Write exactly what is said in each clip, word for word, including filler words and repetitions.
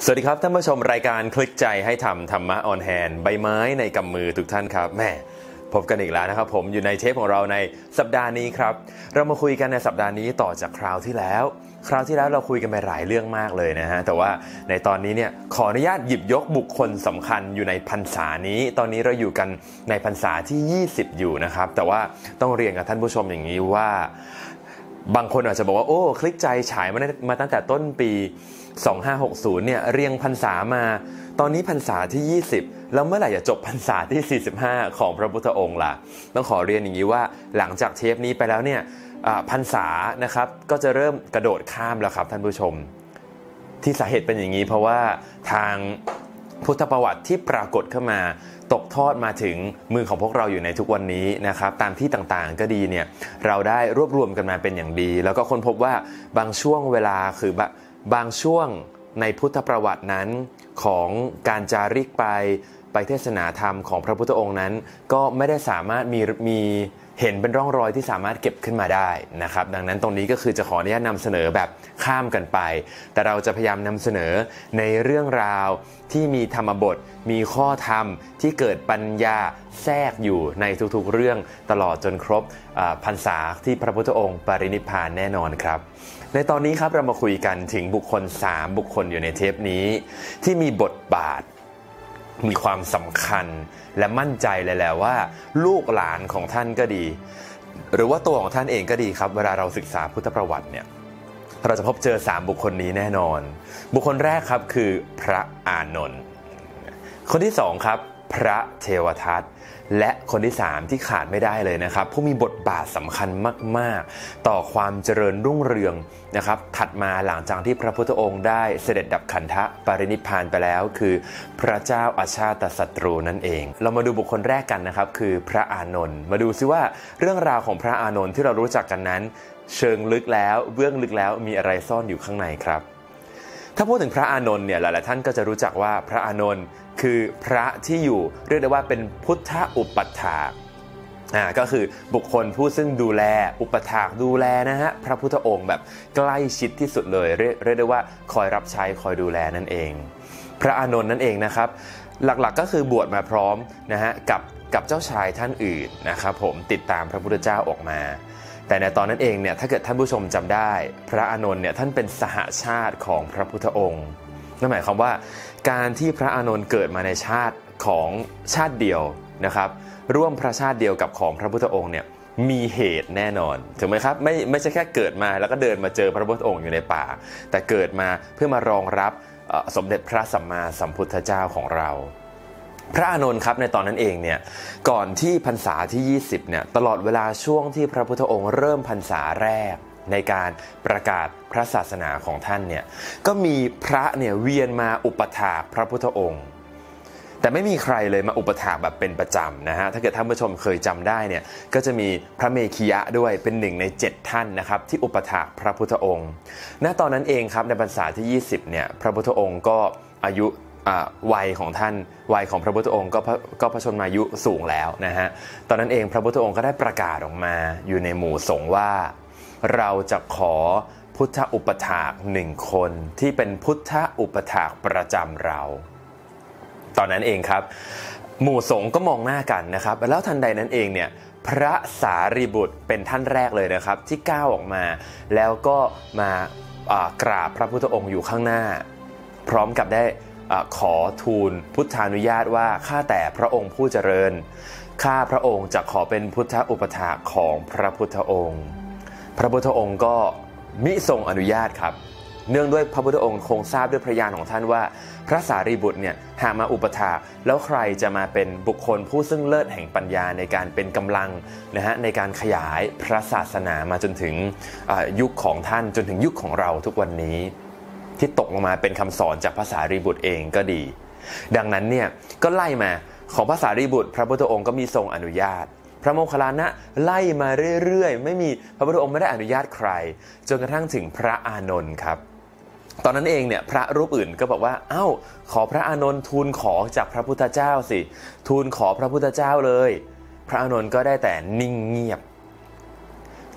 สวัสดีครับท่านผู้ชมรายการคลิกใจให้ทำธรรมะออนแฮนด์ใบไม้ในกำมือทุกท่านครับแม่พบกันอีกแล้วนะครับผมอยู่ในเทปของเราในสัปดาห์นี้ครับเรามาคุยกันในสัปดาห์นี้ต่อจากคราวที่แล้วคราวที่แล้วเราคุยกันไปหลายเรื่องมากเลยนะฮะแต่ว่าในตอนนี้เนี่ยขออนุญาตหยิบยกบุคคลสำคัญอยู่ในพรรษานี้ตอนนี้เราอยู่กันในพรรษาที่ยี่สิบอยู่นะครับแต่ว่าต้องเรียนกับท่านผู้ชมอย่างนี้ว่าบางคนอาจจะบอกว่าโอ้คลิกใจฉายมามาตั้งแต่ต้นปีสองพันห้าร้อยหกสิบเนี่ยเรียงพรรษามาตอนนี้พรรษาที่ยี่สิบแล้วเมื่อไหร่จะจบพรรษาที่สี่สิบห้าของพระพุทธองค์ล่ะต้องขอเรียนอย่างนี้ว่าหลังจากเทปนี้ไปแล้วเนี่ยพรรษานะครับก็จะเริ่มกระโดดข้ามแล้วครับท่านผู้ชมที่สาเหตุเป็นอย่างนี้เพราะว่าทางพุทธประวัติที่ปรากฏขึ้นมาตกทอดมาถึงมือของพวกเราอยู่ในทุกวันนี้นะครับตามที่ต่างๆก็ดีเนี่ยเราได้รวบรวมกันมาเป็นอย่างดีแล้วก็ค้นพบว่าบางช่วงเวลาคือบางช่วงในพุทธประวัตินั้นของการจาริกไปไปเทศนาธรรมของพระพุทธองค์นั้นก็ไม่ได้สามารถมีมีเห็นเป็นร่องรอยที่สามารถเก็บขึ้นมาได้นะครับดังนั้นตรงนี้ก็คือจะขออนุญาตนำเสนอแบบข้ามกันไปแต่เราจะพยายามนำเสนอในเรื่องราวที่มีธรรมบทมีข้อธรรมที่เกิดปัญญาแทรกอยู่ในทุกๆเรื่องตลอดจนครบพรรษาที่พระพุทธองค์ปรินิพพานแน่นอนครับในตอนนี้ครับเรามาคุยกันถึงบุคคลสามบุคคลอยู่ในเทปนี้ที่มีบทบาทมีความสำคัญและมั่นใจเลยแหละว่าลูกหลานของท่านก็ดีหรือว่าตัวของท่านเองก็ดีครับเวลาเราศึกษาพุทธประวัติเนี่ยเราจะพบเจอสามบุคคลนี้แน่นอนบุคคลแรกครับคือพระอานนท์คนที่สองครับพระเทวทัตและคนที่สามที่ขาดไม่ได้เลยนะครับผู้มีบทบาทสำคัญมากๆต่อความเจริญรุ่งเรืองนะครับถัดมาหลังจากที่พระพุทธองค์ได้เสด็จดับขันธปรินิพพานไปแล้วคือพระเจ้าอาชาตศัตรูนั่นเองเรามาดูบุคคลแรกกันนะครับคือพระอานนท์มาดูซิว่าเรื่องราวของพระอานนท์ที่เรารู้จักกันนั้นเชิงลึกแล้วเบื้องลึกแล้วมีอะไรซ่อนอยู่ข้างในครับถ้าพูดถึงพระอานนท์เนี่ยหลายๆท่านก็จะรู้จักว่าพระอานนท์คือพระที่อยู่เรียกได้ว่าเป็นพุทธอุปัฏฐากอ่าก็คือบุคคลผู้ซึ่งดูแลอุปถากดูแลนะฮะพระพุทธองค์แบบใกล้ชิดที่สุดเลยเรียกเรียกได้ว่าคอยรับใช้คอยดูแลนั่นเองพระอานนท์นั่นเองนะครับหลักๆก็คือบวชมาพร้อมนะฮะกับกับเจ้าชายท่านอื่นนะครับผมติดตามพระพุทธเจ้าออกมาแต่ในตอนนั้นเองเนี่ยถ้าเกิดท่านผู้ชมจำได้พระอานนท์เนี่ยท่านเป็นสหชาติของพระพุทธองค์นั่นหมายความว่าการที่พระอานนท์เกิดมาในชาติของชาติเดียวนะครับร่วมพระชาติเดียวกับของพระพุทธองค์เนี่ยมีเหตุแน่นอนถูกไหมครับไม่ไม่ใช่แค่เกิดมาแล้วก็เดินมาเจอพระพุทธองค์อยู่ในป่าแต่เกิดมาเพื่อมารองรับสมเด็จพระสัมมาสัมพุทธเจ้าของเราพระอานนท์ครับในตอนนั้นเองเนี่ยก่อนที่พรรษาที่ยี่สิบเนี่ยตลอดเวลาช่วงที่พระพุทธองค์เริ่มพรรษาแรกในการประกาศพระศาสนาของท่านเนี่ยก็มีพระเนี่ยเวียนมาอุปถากพระพุทธองค์แต่ไม่มีใครเลยมาอุปถากแบบเป็นประจำนะฮะถ้าเกิดท่านผู้ชมเคยจำได้เนี่ยก็จะมีพระเมขียะด้วยเป็นหนึ่งในเจ็ดท่านนะครับที่อุปถากพระพุทธองค์ณตอนนั้นเองครับในพรรษาที่ยี่สิบเนี่ยพระพุทธองค์ก็อายุวัยของท่านวัยของพระพุทธองค์ก็ก็พระชนมายุสูงแล้วนะฮะตอนนั้นเองพระพุทธองค์ก็ได้ประกาศออกมาอยู่ในหมู่สงฆ์ว่าเราจะขอพุทธอุปถากหนึ่งคนที่เป็นพุทธอุปถากประจำเราตอนนั้นเองครับหมู่สงฆ์ก็มองหน้ากันนะครับแล้วทันใดนั้นเองเนี่ยพระสารีบุตรเป็นท่านแรกเลยนะครับที่ก้าวออกมาแล้วก็มากราบพระพุทธองค์อยู่ข้างหน้าพร้อมกับได้ขอทูลพุทธานุญาตว่าข้าแต่พระองค์ผู้เจริญข้าพระองค์จะขอเป็นพุทธอุปถากของพระพุทธองค์พระพุทธองค์ก็มิทรงอนุญาตครับเนื่องด้วยพระพุทธองค์คงทราบด้วยพระญาณของท่านว่าพระสารีบุตรเนี่ยหากมาอุปถากแล้วใครจะมาเป็นบุคคลผู้ซึ่งเลิศแห่งปัญญาในการเป็นกำลังนะฮะในการขยายพระศาสนามาจนถึงยุคของท่านจนถึงยุคของเราทุกวันนี้ที่ตกลงมาเป็นคำสอนจากพระสารีบุตรเองก็ดีดังนั้นเนี่ยก็ไล่มาของพระสารีบุตรพระพุทธองค์ก็มีทรงอนุญาตพระโมคคัลลานะไล่มาเรื่อยๆไม่มีพระพุทธองค์ไม่ได้อนุญาตใครจนกระทั่งถึงพระอานนท์ครับตอนนั้นเองเนี่ยพระรูปอื่นก็บอกว่าเอ้าขอพระอานนท์ทูลขอจากพระพุทธเจ้าสิทูลขอพระพุทธเจ้าเลยพระอานนท์ก็ได้แต่นิ่งเงียบ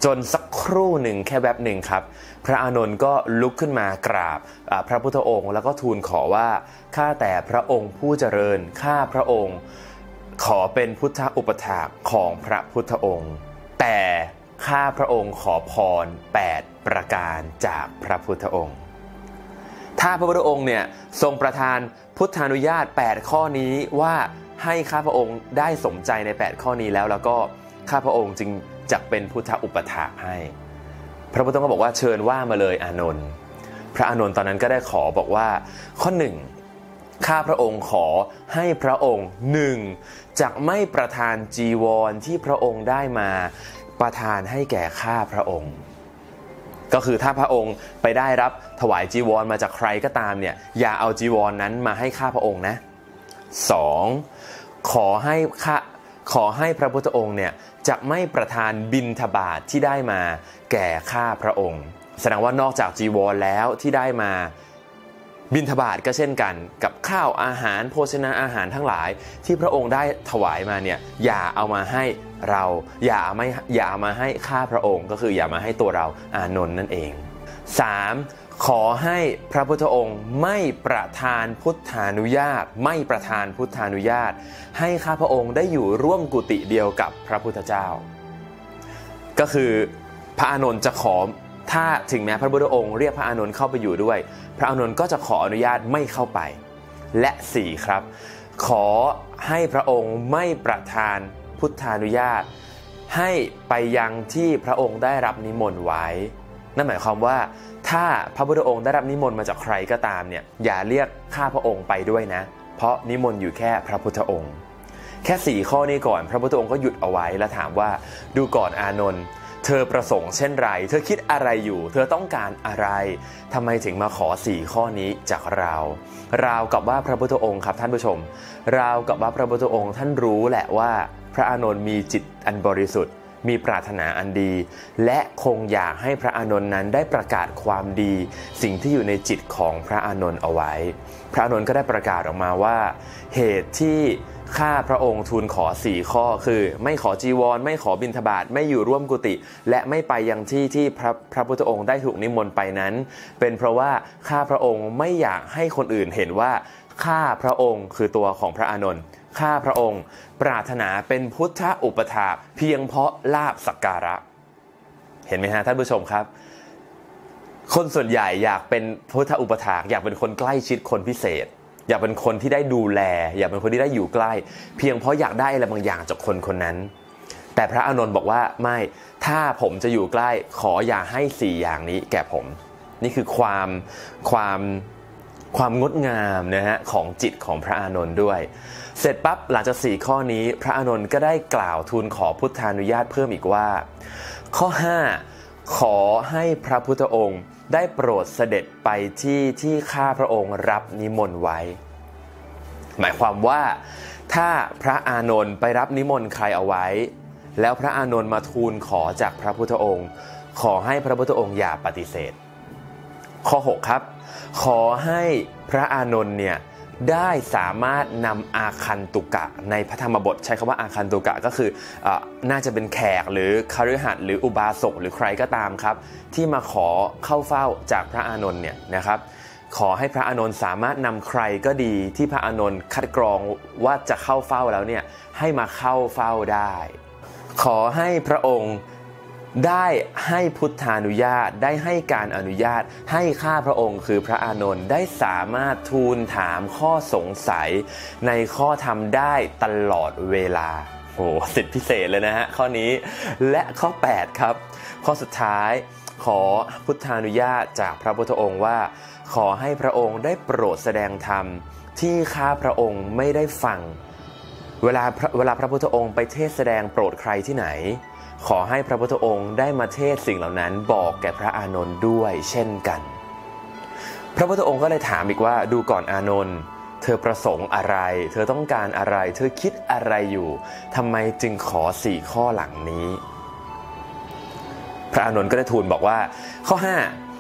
จนสักครู่หนึ่งแค่แวบหนึ่งครับพระอานนท์ก็ลุกขึ้นมากราบพระพุทธองค์แล้วก็ทูลขอว่าข้าแต่พระองค์ผู้เจริญข้าพระองค์ขอเป็นพุทธอุปถากของพระพุทธองค์แต่ข้าพระองค์ขอพรแปดประการจากพระพุทธองค์ถ้าพระพุทธองค์เนี่ยทรงประทานพุทธานุญาตแปดข้อนี้ว่าให้ข้าพระองค์ได้สมใจในแปดข้อนี้แล้วแล้วก็ข้าพระองค์จึงจักเป็นพุทธอุปถากให้พระพุทธองค์ก็บอกว่าเชิญว่ามาเลยอานนท์พระอานนท์ตอนนั้นก็ได้ขอบอกว่าข้อหนึ่งข้าพระองค์ขอให้พระองค์หนึ่งจักไม่ประทานจีวรที่พระองค์ได้มาประทานให้แก่ข้าพระองค์ก็คือถ้าพระองค์ไปได้รับถวายจีวรมาจากใครก็ตามเนี่ยอย่าเอาจีวรนั้นมาให้ข้าพระองค์นะสองขอให้ข้าขอให้พระพุทธองค์เนี่ยจะไม่ประทานบิณฑบาตที่ได้มาแก่ข้าพระองค์แสดงว่านอกจากจีวรแล้วที่ได้มาบิณฑบาตก็เช่นกันกับข้าวอาหารโภชนาอาหารทั้งหลายที่พระองค์ได้ถวายมาเนี่ยอย่าเอามาให้เราอย่าไม่อย่ามาให้ข้าพระองค์ก็คืออย่ามาให้ตัวเราอานนท์นั่นเองสามขอให้พระพุทธองค์ไม่ประทานพุทธานุญาตไม่ประทานพุทธานุญาตให้ข้าพระองค์ได้อยู่ร่วมกุฏิเดียวกับพระพุทธเจ้าก็คือพระอานนท์จะขอถ้าถึงแม้พระพุทธองค์เรียกพระอานนท์เข้าไปอยู่ด้วยพระอานนท์ก็จะขออนุญาตไม่เข้าไปและสี่ครับขอให้พระองค์ไม่ประทานพุทธานุญาตให้ไปยังที่พระองค์ได้รับนิมนต์ไว้นั่นหมายความว่าถ้าพระพุทธองค์ได้รับนิมนต์มาจากใครก็ตามเนี่ยอย่าเรียกข้าพระองค์ไปด้วยนะเพราะนิมนต์อยู่แค่พระพุทธองค์แค่สี่ข้อนี้ก่อนพระพุทธองค์ก็หยุดเอาไว้แล้วถามว่าดูก่อนอานนท์เธอประสงค์เช่นไรเธอคิดอะไรอยู่เธอต้องการอะไรทำไมถึงมาขอสี่ข้อนี้จากเราราวกับว่าพระพุทธองค์ครับท่านผู้ชมราวกับว่าพระพุทธองค์ท่านรู้แหละว่าพระอานนท์มีจิตอันบริสุทธิ์มีปรารถนาอันดีและคงอยากให้พระอานนท์นั้นได้ประกาศความดีสิ่งที่อยู่ในจิตของพระอานนท์เอาไว้พระอานนท์ก็ได้ประกาศออกมาว่าเหตุที่ข้าพระองค์ทูลขอสี่ข้อคือไม่ขอจีวรไม่ขอบิณฑบาตไม่อยู่ร่วมกุฏิและไม่ไปยังที่ที่พระพระพุทธองค์ได้ถูกนิมนต์ไปนั้นเป็นเพราะว่าข้าพระองค์ไม่อยากให้คนอื่นเห็นว่าข้าพระองค์คือตัวของพระอานนท์ข้าพระองค์ปรารถนาเป็นพุทธอุปถากเพียงเพราะลาภสักการะเห็นไหมฮะท่านผู้ชมครับคนส่วนใหญ่อยากเป็นพุทธอุปถากอยากเป็นคนใกล้ชิดคนพิเศษอยากเป็นคนที่ได้ดูแลอยากเป็นคนที่ได้อยู่ใกล้เพียงเพราะอยากได้อะไรบางอย่างจากคนคนนั้นแต่พระอานนท์บอกว่าไม่ถ้าผมจะอยู่ใกล้ขออย่าให้สี่อย่างนี้แก่ผมนี่คือความความความงดงามนะฮะของจิตของพระอานนท์ด้วยเสร็จปั๊บหลังจากสี่ข้อนี้พระอานนท์ก็ได้กล่าวทูลขอพุทธานุญาตเพิ่มอีกว่าข้อห้าขอให้พระพุทธองค์ได้โปรดเสด็จไปที่ที่ข้าพระองค์รับนิมนต์ไว้หมายความว่าถ้าพระอานนท์ไปรับนิมนต์ใครเอาไว้แล้วพระอานนท์มาทูลขอจากพระพุทธองค์ขอให้พระพุทธองค์อย่าปฏิเสธข้อหกครับขอให้พระอานนท์เนี่ยได้สามารถนำอาคันตุกะในพระธรรมบทใช้คำว่าอาคันตุกะก็คือเอ่อน่าจะเป็นแขกหรือคฤหัสถ์หรืออุบาสกหรือใครก็ตามครับที่มาขอเข้าเฝ้าจากพระอานนท์เนี่ยนะครับขอให้พระอานนท์สามารถนำใครก็ดีที่พระอานนท์คัดกรองว่าจะเข้าเฝ้าแล้วเนี่ยให้มาเข้าเฝ้าได้ขอให้พระองค์ได้ให้พุทธานุญาตได้ให้การอนุญาตให้ข้าพระองค์คือพระอานนท์ได้สามารถทูลถามข้อสงสัยในข้อธรรมได้ตลอดเวลาโอ้สิทธิพิเศษเลยนะฮะข้อนี้และข้อแปดครับข้อสุดท้ายขอพุทธานุญาตจากพระพุทธองค์ว่าขอให้พระองค์ได้โปรดแสดงธรรมที่ข้าพระองค์ไม่ได้ฟังเวลาเวลาพระพุทธองค์ไปเทศแสดงโปรดใครที่ไหนขอให้พระพุทธองค์ได้มาเทศสิ่งเหล่านั้นบอกแก่พระอานนท์ด้วยเช่นกันพระพุทธองค์ก็เลยถามอีกว่าดูก่อนอานนท์เธอประสงค์อะไรเธอต้องการอะไรเธอคิดอะไรอยู่ทำไมจึงขอสี่ข้อหลังนี้พระอานนท์ก็ได้ทูลบอกว่าข้อห้า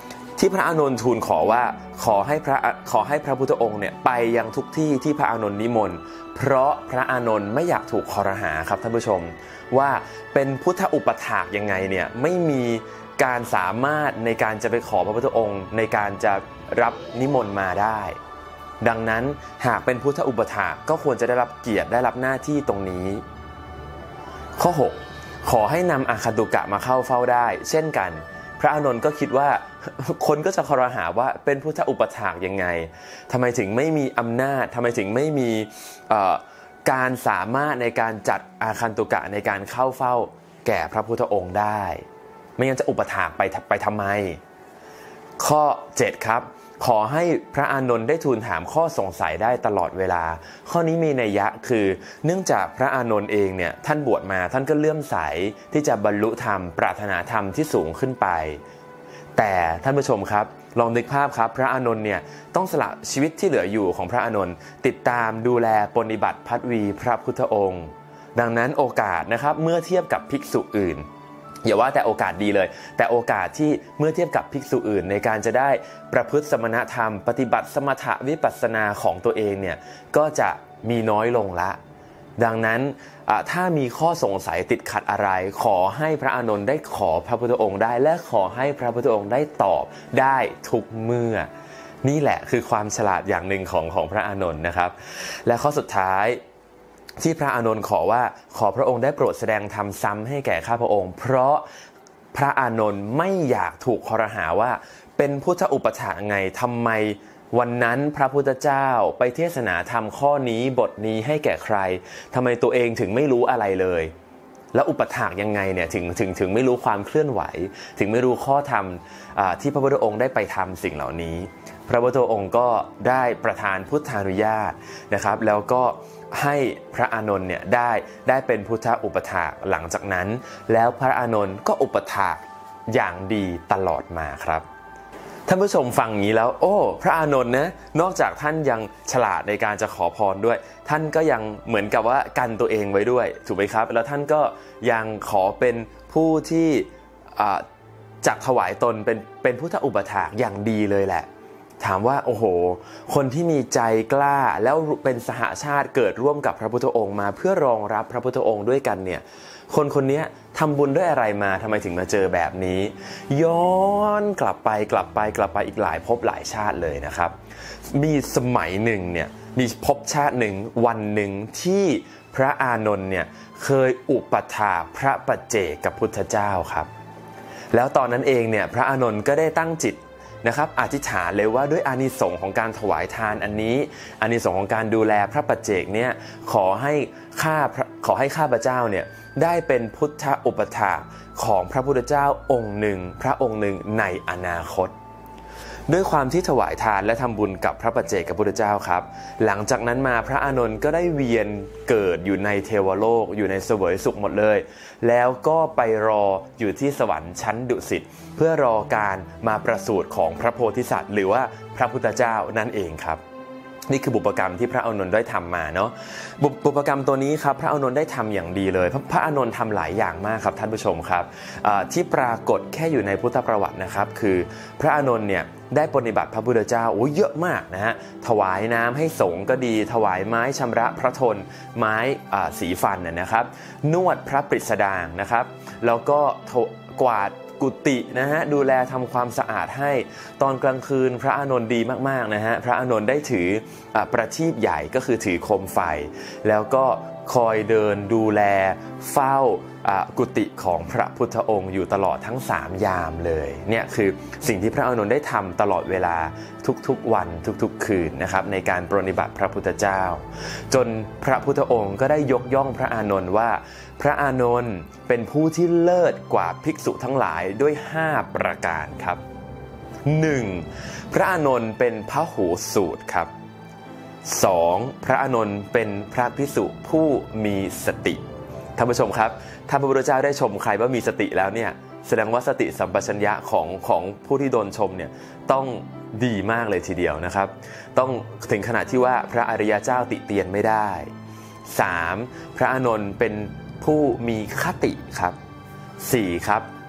ที่พระอานนท์ทูลขอว่าขอให้พระขอให้พระพุทธองค์เนี่ยไปยังทุกที่ที่พระอานนท์นิมนต์เพราะพระอานนท์ไม่อยากถูกคอรหาครับท่านผู้ชมว่าเป็นพุทธอุปถากยังไงเนี่ยไม่มีการสามารถในการจะไปขอพระพุทธองค์ในการจะรับนิมนต์มาได้ดังนั้นหากเป็นพุทธอุปถากก็ควรจะได้รับเกียรติได้รับหน้าที่ตรงนี้ข้อหกขอให้นำอาคันตุกะมาเข้าเฝ้าได้เช่นกันพระอานนท์ก็คิดว่าคนก็จะคอรหาว่าเป็นพุทธอุปถากยังไงทำไมถึงไม่มีอำนาจทำไมถึงไม่มีการสามารถในการจัดอาคันตุกะในการเข้าเฝ้าแก่พระพุทธองค์ได้ไม่งั้นจะอุปถากไปไปทำไมข้อเจ็ดครับขอให้พระอานนท์ได้ทูลถามข้อสงสัยได้ตลอดเวลาข้อนี้มีนัยยะคือเนื่องจากพระอานนท์เองเนี่ยท่านบวชมาท่านก็เลื่อมใสที่จะบรรลุธรรมปรารถนาธรรมที่สูงขึ้นไปแต่ท่านผู้ชมครับลองนึกภาพครับพระอานนท์เนี่ยต้องสละชีวิตที่เหลืออยู่ของพระอานนท์ติดตามดูแลปฏิบัติภัทวีพระพุทธองค์ดังนั้นโอกาสนะครับเมื่อเทียบกับภิกษุอื่นอย่าว่าแต่โอกาสดีเลยแต่โอกาสที่เมื่อเทียบกับภิกษุอื่นในการจะได้ประพฤติสมณธรรมปฏิบัติสมถะวิปัสสนาของตัวเองเนี่ยก็จะมีน้อยลงละดังนั้นถ้ามีข้อสงสัยติดขัดอะไรขอให้พระอานนท์ได้ขอพระพุทธองค์ได้และขอให้พระพุทธองค์ได้ตอบได้ทุกเมื่อนี่แหละคือความฉลาดอย่างหนึ่งของของพระอานนท์นะครับและข้อสุดท้ายที่พระอานนท์ขอว่าขอพระองค์ได้โปรดแสดงธรรมซ้ำให้แก่ข้าพระองค์เพราะพระอานนท์ไม่อยากถูกคอรหาว่าเป็นพุทธอุปถากไงทำไมวันนั้นพระพุทธเจ้าไปเทศนาธรรมข้อนี้บทนี้ให้แก่ใครทำไมตัวเองถึงไม่รู้อะไรเลยแล้วอุปถากยังไงเนี่ยถึงถึงถึงไม่รู้ความเคลื่อนไหวถึงไม่รู้ข้อธรรมที่พระพุทธองค์ได้ไปทำสิ่งเหล่านี้พระพุทธองค์ก็ได้ประทานพุทธานุญาตนะครับแล้วก็ให้พระอานนท์เนี่ยได้ได้เป็นพุทธอุปถากหลังจากนั้นแล้วพระอานนท์ก็อุปถากอย่างดีตลอดมาครับท่านผู้ชมฟังอย่างนี้แล้วโอ้พระอานนท์นะนอกจากท่านยังฉลาดในการจะขอพรด้วยท่านก็ยังเหมือนกับว่ากันตัวเองไว้ด้วยถูกไหมครับแล้วท่านก็ยังขอเป็นผู้ที่จักถวายตนเป็นเป็นพุทธอุปถากอย่างดีเลยแหละถามว่าโอ้โหคนที่มีใจกล้าแล้วเป็นสหชาติเกิดร่วมกับพระพุทธองค์มาเพื่อรองรับพระพุทธองค์ด้วยกันเนี่ยคนคนนี้ทำบุญด้วยอะไรมาทำไมถึงมาเจอแบบนี้ย้อนกลับไปกลับไปกลับไปอีกหลายภพหลายชาติเลยนะครับมีสมัยหนึ่งเนี่ยมีภพชาติหนึ่งวันหนึ่งที่พระอานนท์เนี่ยเคยอุปถากพระปัจเจกพุทธเจ้าครับแล้วตอนนั้นเองเนี่ยพระอานนท์ก็ได้ตั้งจิตนะครับอธิษฐานเลยว่าด้วยอานิสงส์ของการถวายทานอันนี้อานิสงส์ของการดูแลพระปัจเจกเนี่ยขอให้ข้าขอให้ข้าพเจ้าเนี่ยได้เป็นพุทธอุปถากของพระพุทธเจ้าองค์หนึ่งพระองค์หนึ่งในอนาคตด้วยความที่ถวายทานและทำบุญกับพระปัจเจกพุทธเจ้าครับหลังจากนั้นมาพระอานนท์ก็ได้เวียนเกิดอยู่ในเทวโลกอยู่ในเสวยสุขหมดเลยแล้วก็ไปรออยู่ที่สวรรค์ชั้นดุสิตเพื่อรอการมาประสูติของพระโพธิสัตว์หรือว่าพระพุทธเจ้านั่นเองครับนี่คือบุพกรรมที่พระอานนท์ได้ทำมาเนาะบุพกรรมตัวนี้ครับพระอานนท์ได้ทำอย่างดีเลยพระอานนท์ทำหลายอย่างมากครับท่านผู้ชมครับที่ปรากฏแค่อยู่ในพุทธประวัตินะครับคือพระอานนท์เนี่ยได้ปฏิบัติพระพุทธเจ้าโอ้เยอะมากนะฮะถวายน้ำให้สงฆ์ก็ดีถวายไม้ชำระพระทนไม้สีฟันนะครับนวดพระปริศดางนะครับแล้วก็กวาดกุฏินะฮะดูแลทำความสะอาดให้ตอนกลางคืนพระอานนท์ดีมากๆนะฮะพระอานนท์ได้ถือประทีปใหญ่ก็คือถือโคมไฟแล้วก็คอยเดินดูแลเฝ้ากุฏิของพระพุทธองค์อยู่ตลอดทั้งสามยามเลยเนี่ยคือสิ่งที่พระอานนท์ได้ทำตลอดเวลาทุกๆวันทุกๆคืนนะครับในการปฏิบัติพระพุทธเจ้าจนพระพุทธองค์ก็ได้ยกย่องพระอานนท์ว่าพระอานนท์เป็นผู้ที่เลิศกว่าภิกษุทั้งหลายด้วยห้าประการครับ หนึ่ง. พระอานนท์เป็นพหูสูตรครับ สอง. พระอานนท์เป็นพระภิกษุผู้มีสติท่านผู้ชมครับถ้าพระพุทธเจ้าได้ชมใครว่ามีสติแล้วเนี่ยแสดงว่าสติสัมปชัญญะของของผู้ที่โดนชมเนี่ยต้องดีมากเลยทีเดียวนะครับต้องถึงขนาดที่ว่าพระอริยเจ้าติเตียนไม่ได้ สาม. พระอานนท์เป็นผู้มีคติครับ สี่. ครับ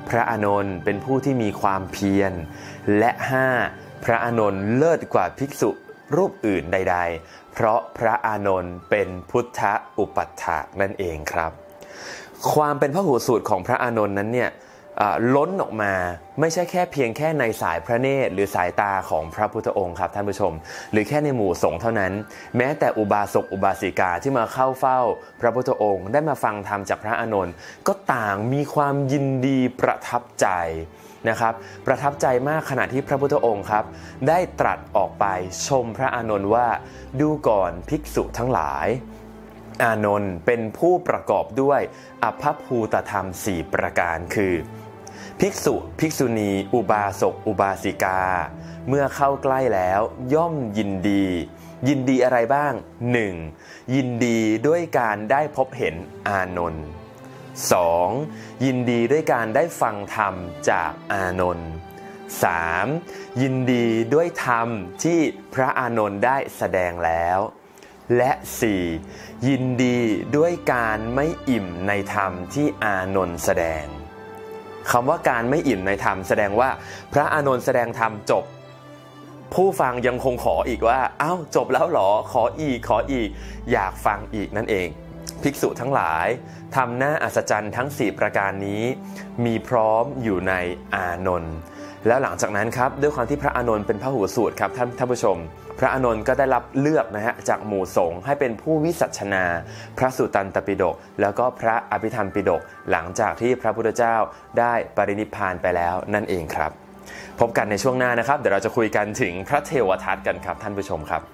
พระอานนท์เป็นผู้ที่มีความเพียรและห้าพระอานนท์เลิศกว่าภิกษุรูปอื่นใดๆเพราะพระอานนท์เป็นพุทธอุปัฏฐากนั่นเองครับความเป็นพหูสูตรของพระอานนท์นั้นเนี่ยล้นออกมาไม่ใช่แค่เพียงแค่ในสายพระเนตรหรือสายตาของพระพุทธองค์ครับท่านผู้ชมหรือแค่ในหมู่สงฆ์เท่านั้นแม้แต่อุบาสกอุบาสิกาที่มาเข้าเฝ้าพระพุทธองค์ได้มาฟังธรรมจากพระอานนท์ก็ต่างมีความยินดีประทับใจนะครับประทับใจมากขณะที่พระพุทธองค์ครับได้ตรัสออกไปชมพระอานนท์ว่าดูก่อนภิกษุทั้งหลายอานนท์เป็นผู้ประกอบด้วยอภภูตธรรมสี่ประการคือภิกษุภิกษุณีอุบาสกอุบาสิกาเมื่อเข้าใกล้แล้วย่อมยินดียินดีอะไรบ้าง หนึ่ง ยินดีด้วยการได้พบเห็นอานนท์ สอง ยินดีด้วยการได้ฟังธรรมจากอานนท์ สาม ยินดีด้วยธรรมที่พระอานนท์ได้แสดงแล้วและสี่ ยินดีด้วยการไม่อิ่มในธรรมที่อานนท์แสดงคำว่าการไม่อิ่มในธรรมแสดงว่าพระอานนท์แสดงธรรมจบผู้ฟังยังคงขออีกว่าเอ้าจบแล้วหรอขออีกขออีกอยากฟังอีกนั่นเองภิกษุทั้งหลายทำหน้าอัศจรรย์ทั้งสี่ประการนี้มีพร้อมอยู่ในอานนท์แล้วหลังจากนั้นครับด้วยความที่พระอานนท์เป็นพหูสูตรครับท่านท่านผู้ชมพระอานนท์ก็ได้รับเลือกนะฮะจากหมู่สงฆ์ให้เป็นผู้วิสัชนาพระสุตตันตปิฎกแล้วก็พระอภิธรรมปิฎกหลังจากที่พระพุทธเจ้าได้ปรินิพพานไปแล้วนั่นเองครับพบกันในช่วงหน้านะครับเดี๋ยวเราจะคุยกันถึงพระเทวทัตกันครับท่านผู้ชมครับ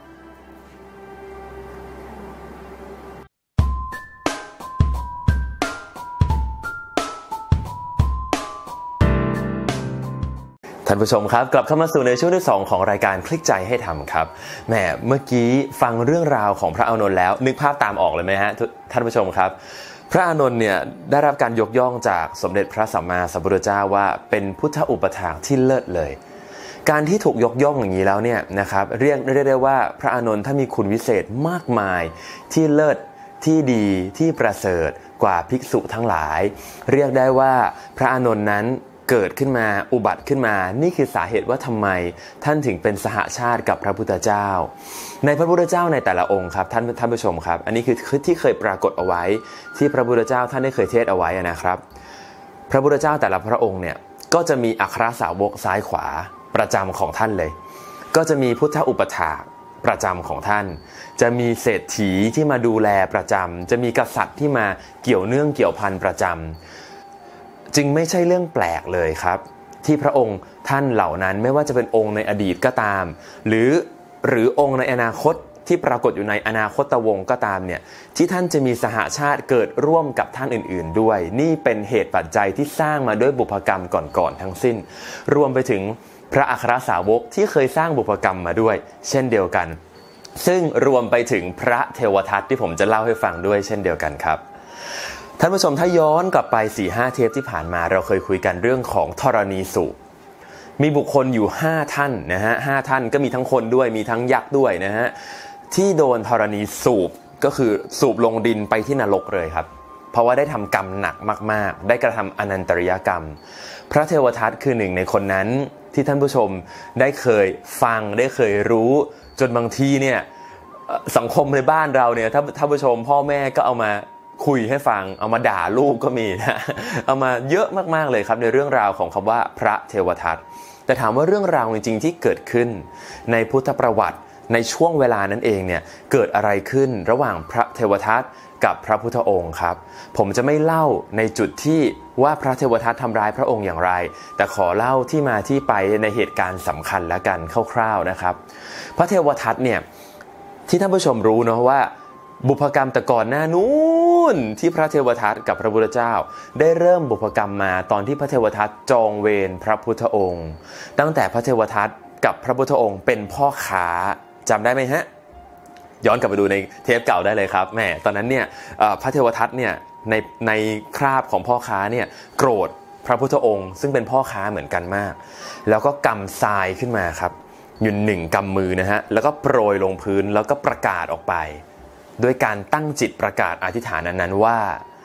ท่านผู้ชมครับกลับเข้ามาสู่ในช่วงที่สองของรายการคลิกใจให้ทำครับแหมเมื่อกี้ฟังเรื่องราวของพระอานนท์แล้วนึกภาพตามออกเลยไหมฮะท่านผู้ชมครับพระอานนท์เนี่ยได้รับการยกย่องจากสมเด็จพระสัมมาสัมพุทธเจ้าว่าเป็นพุทธอุปถากที่เลิศเลยการที่ถูกยกย่องอย่างนี้แล้วเนี่ยนะครับเรียกเรียกได้ว่าพระอานนท์ท่านมีคุณวิเศษมากมายที่เลิศที่ดีที่ประเสริฐกว่าภิกษุทั้งหลายเรียกได้ว่าพระอานนท์นั้นเกิดขึ้นมาอุบัติขึ้นมานี่คือสาเหตุว่าทำไมท่านถึงเป็นสหชาติกับพระพุทธเจ้าในพระพุทธเจ้าในแต่ละองค์ครับท่านท่านผู้ชมครับอันนี้คือที่เคยปรากฏเอาไว้ที่พระพุทธเจ้าท่านได้เคยเทศเอาไว้นะครับพระพุทธเจ้าแต่ละพระองค์เนี่ยก็จะมีอัครสาวกซ้ายขวาประจำของท่านเลยก็จะมีพุทธอุปถากประจำของท่านจะมีเศรษฐีที่มาดูแลประจำจะมีกษัตริย์ที่มาเกี่ยวเนื่องเกี่ยวพันประจำจึงไม่ใช่เรื่องแปลกเลยครับที่พระองค์ท่านเหล่านั้นไม่ว่าจะเป็นองค์ในอดีตก็ตามหรือหรือองค์ในอนาคตที่ปรากฏอยู่ในอนาคตวงศ์ก็ตามเนี่ยที่ท่านจะมีสหชาติเกิดร่วมกับท่านอื่นๆด้วยนี่เป็นเหตุปัจจัยที่สร้างมาด้วยบุพกรรมก่อนๆทั้งสิ้นรวมไปถึงพระอัครสาวกที่เคยสร้างบุพกรรมมาด้วยเช่นเดียวกันซึ่งรวมไปถึงพระเทวทัตที่ผมจะเล่าให้ฟังด้วยเช่นเดียวกันครับท่านผู้ชมถ้าย้อนกลับไป สี่ห้า เทปที่ผ่านมาเราเคยคุยกันเรื่องของธรณีสูบมีบุคคลอยู่ห้าท่านนะฮะห้าท่านก็มีทั้งคนด้วยมีทั้งยักษ์ด้วยนะฮะที่โดนธรณีสูบก็คือสูบลงดินไปที่นรกเลยครับเพราะว่าได้ทำกรรมหนักมากๆได้กระทำอนันตริยกรรมพระเทวทัตคือหนึ่งในคนนั้นที่ท่านผู้ชมได้เคยฟังได้เคยรู้จนบางทีเนี่ยสังคมในบ้านเราเนี่ยถ้าท่านผู้ชมพ่อแม่ก็เอามาคุยให้ฟังเอามาด่าลูกก็มีนะเอามาเยอะมากๆเลยครับในเรื่องราวของคำว่าพระเทวทัตแต่ถามว่าเรื่องราวจริงๆที่เกิดขึ้นในพุทธประวัติในช่วงเวลานั้นเองเนี่ยเกิดอะไรขึ้นระหว่างพระเทวทัตกับพระพุทธองค์ครับผมจะไม่เล่าในจุดที่ว่าพระเทวทัตทำร้ายพระองค์อย่างไรแต่ขอเล่าที่มาที่ไปในเหตุการณ์สำคัญละกันคร่าวๆนะครับพระเทวทัตเนี่ยที่ท่านผู้ชมรู้เนาะว่าบุพกรรมแต่ก่อนหน้านู้นที่พระเทวทัตกับพระพุทธเจ้าได้เริ่มบุพกรรมมาตอนที่พระเทวทัตจองเวรพระพุทธองค์ตั้งแต่พระเทวทัตกับพระพุทธองค์เป็นพ่อค้าจำได้ไหมฮะย้อนกลับไปดูในเทปเก่าได้เลยครับแหมตอนนั้นเนี่ยพระเทวทัตเนี่ยในในคราบของพ่อค้าเนี่ยโกรธพระพุทธองค์ซึ่งเป็นพ่อค้าเหมือนกันมากแล้วก็กำทรายขึ้นมาครับอยู่หนึ่งกำมือนะฮะแล้วก็โปรยลงพื้นแล้วก็ประกาศออกไปโดยการตั้งจิตประกาศอธิษฐานนั้นๆว่า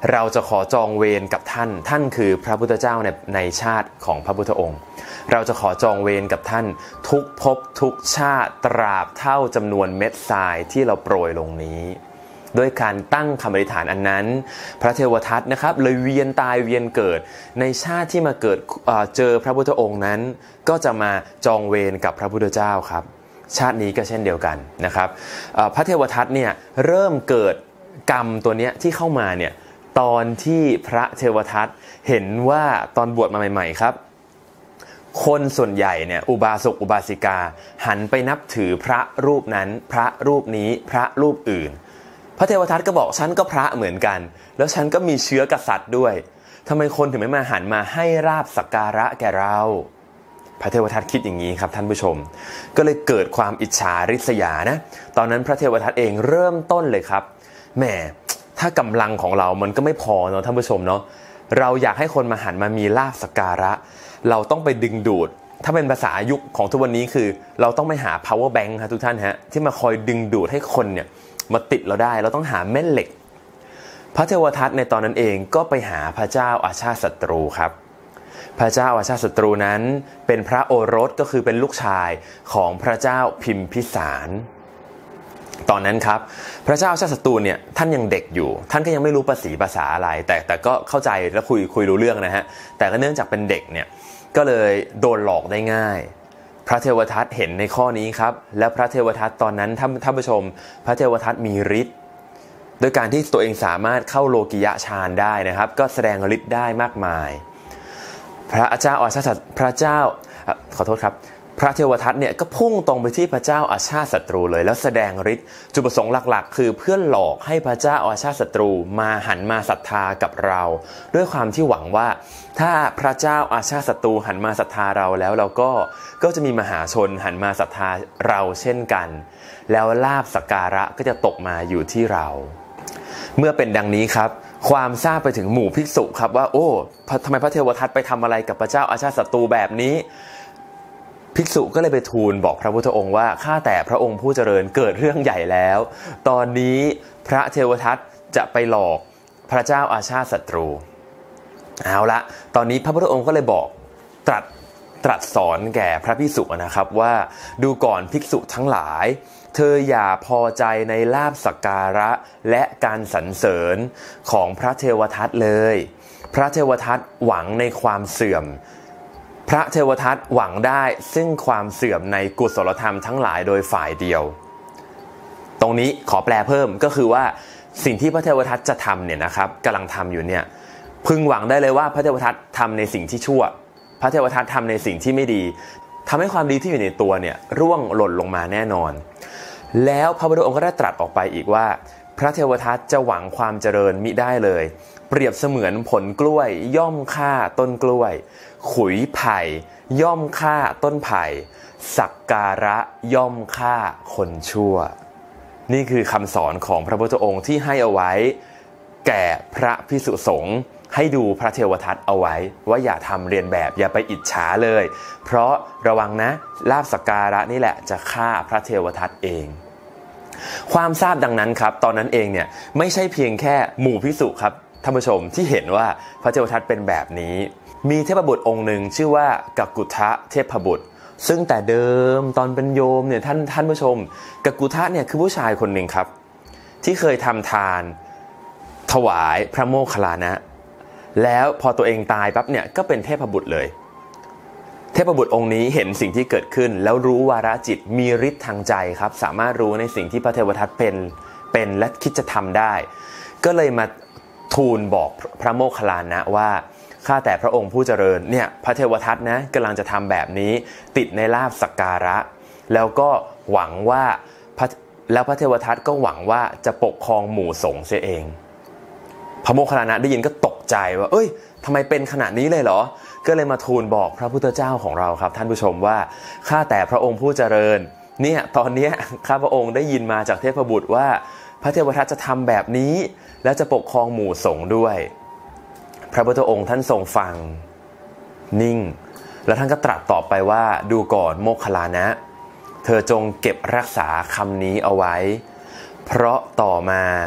เราจะขอจองเวรกับท่านท่านคือพระพุทธเจ้าในในชาติของพระพุทธองค์เราจะขอจองเวรกับท่านทุกภพทุกชาติตราบเท่าจำนวนเม็ดทรายที่เราโปรยลงนี้ด้วยการตั้งคำอธิษฐานอันนั้นพระเทวทัตนะครับเลยเวียนตายเวียนเกิดในชาติที่มาเกิดเจอพระพุทธองค์นั้นก็จะมาจองเวรกับพระพุทธเจ้าครับชาตินี้ก็เช่นเดียวกันนะครับพระเทวทัตเนี่ยเริ่มเกิดกรรมตัวเนี้ยที่เข้ามาเนี่ยตอนที่พระเทวทัตเห็นว่าตอนบวชมาใหม่ๆครับคนส่วนใหญ่เนี่ยอุบาสกอุบาสิกาหันไปนับถือพระรูปนั้นพระรูปนี้พระรูปอื่นพระเทวทัตก็บอกฉันก็พระเหมือนกันแล้วฉันก็มีเชื้อกษัตริย์ด้วยทำไมคนถึงไม่มาหันมาให้ราบสักการะแก่เราพระเทวทัตคิดอย่างนี้ครับท่านผู้ชมก็เลยเกิดความอิจฉาริษยานะตอนนั้นพระเทวทัตเองเริ่มต้นเลยครับแหมถ้ากำลังของเรามันก็ไม่พอเนาะท่านผู้ชมเนาะเราอยากให้คนมาหันมามีลาภสักการะเราต้องไปดึงดูดถ้าเป็นภาษายุคของทุกวันนี้คือเราต้องไปหา power bank ครับทุกท่านฮะที่มาคอยดึงดูดให้คนเนี่ยมาติดเราได้เราต้องหาแม่เหล็กพระเทวทัตในตอนนั้นเองก็ไปหาพระเจ้าอาชาติศัตรูครับพระเจ้าอาชาติศัตรูนั้นเป็นพระโอรสก็คือเป็นลูกชายของพระเจ้าพิมพิสารตอนนั้นครับพระเจ้าอาชาติศัตรูเนี่ยท่านยังเด็กอยู่ท่านก็ยังไม่รู้ภาษีภาษาอะไรแต่แต่ก็เข้าใจและคุยคุยรู้เรื่องนะฮะแต่ก็เนื่องจากเป็นเด็กเนี่ยก็เลยโดนหลอกได้ง่ายพระเทวทัตเห็นในข้อนี้ครับและพระเทวทัตตอนนั้นท่านท่านผู้ชมพระเทวทัตมีฤทธิ์โดยการที่ตัวเองสามารถเข้าโลกิยะฌานได้นะครับก็แสดงฤทธิ์ได้มากมายพระเจ้าอาชาติพระเจ้าขอโทษครับพระเทวทัตเนี่ยก็พุ่งตรงไปที่พระเจ้าอาชาติศัตรูเลยแล้วแสดงฤทธิ์จุดประสงค์หลักๆคือเพื่อหลอกให้พระเจ้าอาชาติศัตรูมาหันมาศรัทธากับเราด้วยความที่หวังว่าถ้าพระเจ้าอาชาติศัตรูหันมาศรัทธาเราแล้วเราก็ก็จะมีมหาชนหันมาศรัทธาเราเช่นกันแล้วลาภสักการะก็จะตกมาอยู่ที่เราเมื่อเป็นดังนี้ครับความทราบไปถึงหมู่ภิกษุครับว่าโอ้ทำไมพระเทวทัตไปทำอะไรกับพระเจ้าอาชาติศัตรูแบบนี้ภิกษุก็เลยไปทูลบอกพระพุทธองค์ว่าข้าแต่พระองค์ผู้เจริญเกิดเรื่องใหญ่แล้วตอนนี้พระเทวทัตจะไปหลอกพระเจ้าอาชาติศัตรูเอาละตอนนี้พระพุทธองค์ก็เลยบอกตรัสตรัสสอนแก่พระภิกษุนะครับว่าดูก่อนภิกษุทั้งหลายเธออย่าพอใจในลาภสักการะและการสรรเสริญของพระเทวทัตเลยพระเทวทัตหวังในความเสื่อมพระเทวทัตหวังได้ซึ่งความเสื่อมในกุศลธรรมทั้งหลายโดยฝ่ายเดียวตรงนี้ขอแปลเพิ่มก็คือว่าสิ่งที่พระเทวทัตจะทำเนี่ยนะครับกำลังทำอยู่เนี่ยพึงหวังได้เลยว่าพระเทวทัตทำในสิ่งที่ชั่วพระเทวทัตทำในสิ่งที่ไม่ดีทำให้ความดีที่อยู่ในตัวเนี่ยร่วงหล่นลงมาแน่นอนแล้วพระพุทธองค์ก็ได้ตรัสออกไปอีกว่าพระเทวทัตจะหวังความเจริญมิได้เลยเปรียบเสมือนผลกล้วยย่อมฆ่าต้นกล้วยขุยไผ่ย่อมฆ่าต้นไผ่สักการะย่อมฆ่าคนชั่วนี่คือคำสอนของพระพุทธองค์ที่ให้เอาไว้แก่พระภิกษุสงฆ์ให้ดูพระเทวทัตเอาไว้ว่าอย่าทำเรียนแบบอย่าไปอิจฉาเลยเพราะระวังนะลาภสักการะนี่แหละจะฆ่าพระเทวทัตเองความทราบดังนั้นครับตอนนั้นเองเนี่ยไม่ใช่เพียงแค่หมู่ภิกษุครับท่านผู้ชมที่เห็นว่าพระเทวทัตเป็นแบบนี้มีเทพบุตรองค์หนึ่งชื่อว่ากักกุทะเทพบุตรซึ่งแต่เดิมตอนเป็นโยมเนี่ยท่านท่านผู้ชมกักกุทะเนี่ยคือผู้ชายคนหนึ่งครับที่เคยทำทานถวายพระโมคคัลลานะแล้วพอตัวเองตายปั๊บเนี่ยก็เป็นเทพบุตรเลยเทพบุตรองค์นี้เห็นสิ่งที่เกิดขึ้นแล้วรู้วาระจิตมีฤทธิ์ทางใจครับสามารถรู้ในสิ่งที่พระเทวทัตเป็นเป็นและคิดจะทำได้ก็เลยมาทูลบอกพระโมคคัลลานะว่าข้าแต่พระองค์ผู้เจริญเนี่ยพระเทวทัตนะกำลังจะทำแบบนี้ติดในลาภสักการะแล้วก็หวังว่าแล้วพระเทวทัตก็หวังว่าจะปกครองหมู่สงฆ์เสียเองพระโมคคัลลานะได้ยินก็ตกใจว่าเอ้ยทำไมเป็นขนาดนี้เลยเหรอก็เลยมาทูลบอกพระพุทธเจ้าของเราครับท่านผู้ชมว่าข้าแต่พระองค์ผู้เจริญเนี่ยตอนนี้ข้าพระองค์ได้ยินมาจากเทพบุตรว่าพระเทวทัตจะทำแบบนี้และจะปกครองหมู่สงฆ์ด้วยพระพุทธองค์ท่านทรงฟังนิ่งแล้วท่านก็ตรัสตอบไปว่าดูก่อนโมคคัลลานะเธอจงเก็บรักษาคำนี้เอาไว้เพราะต่อมา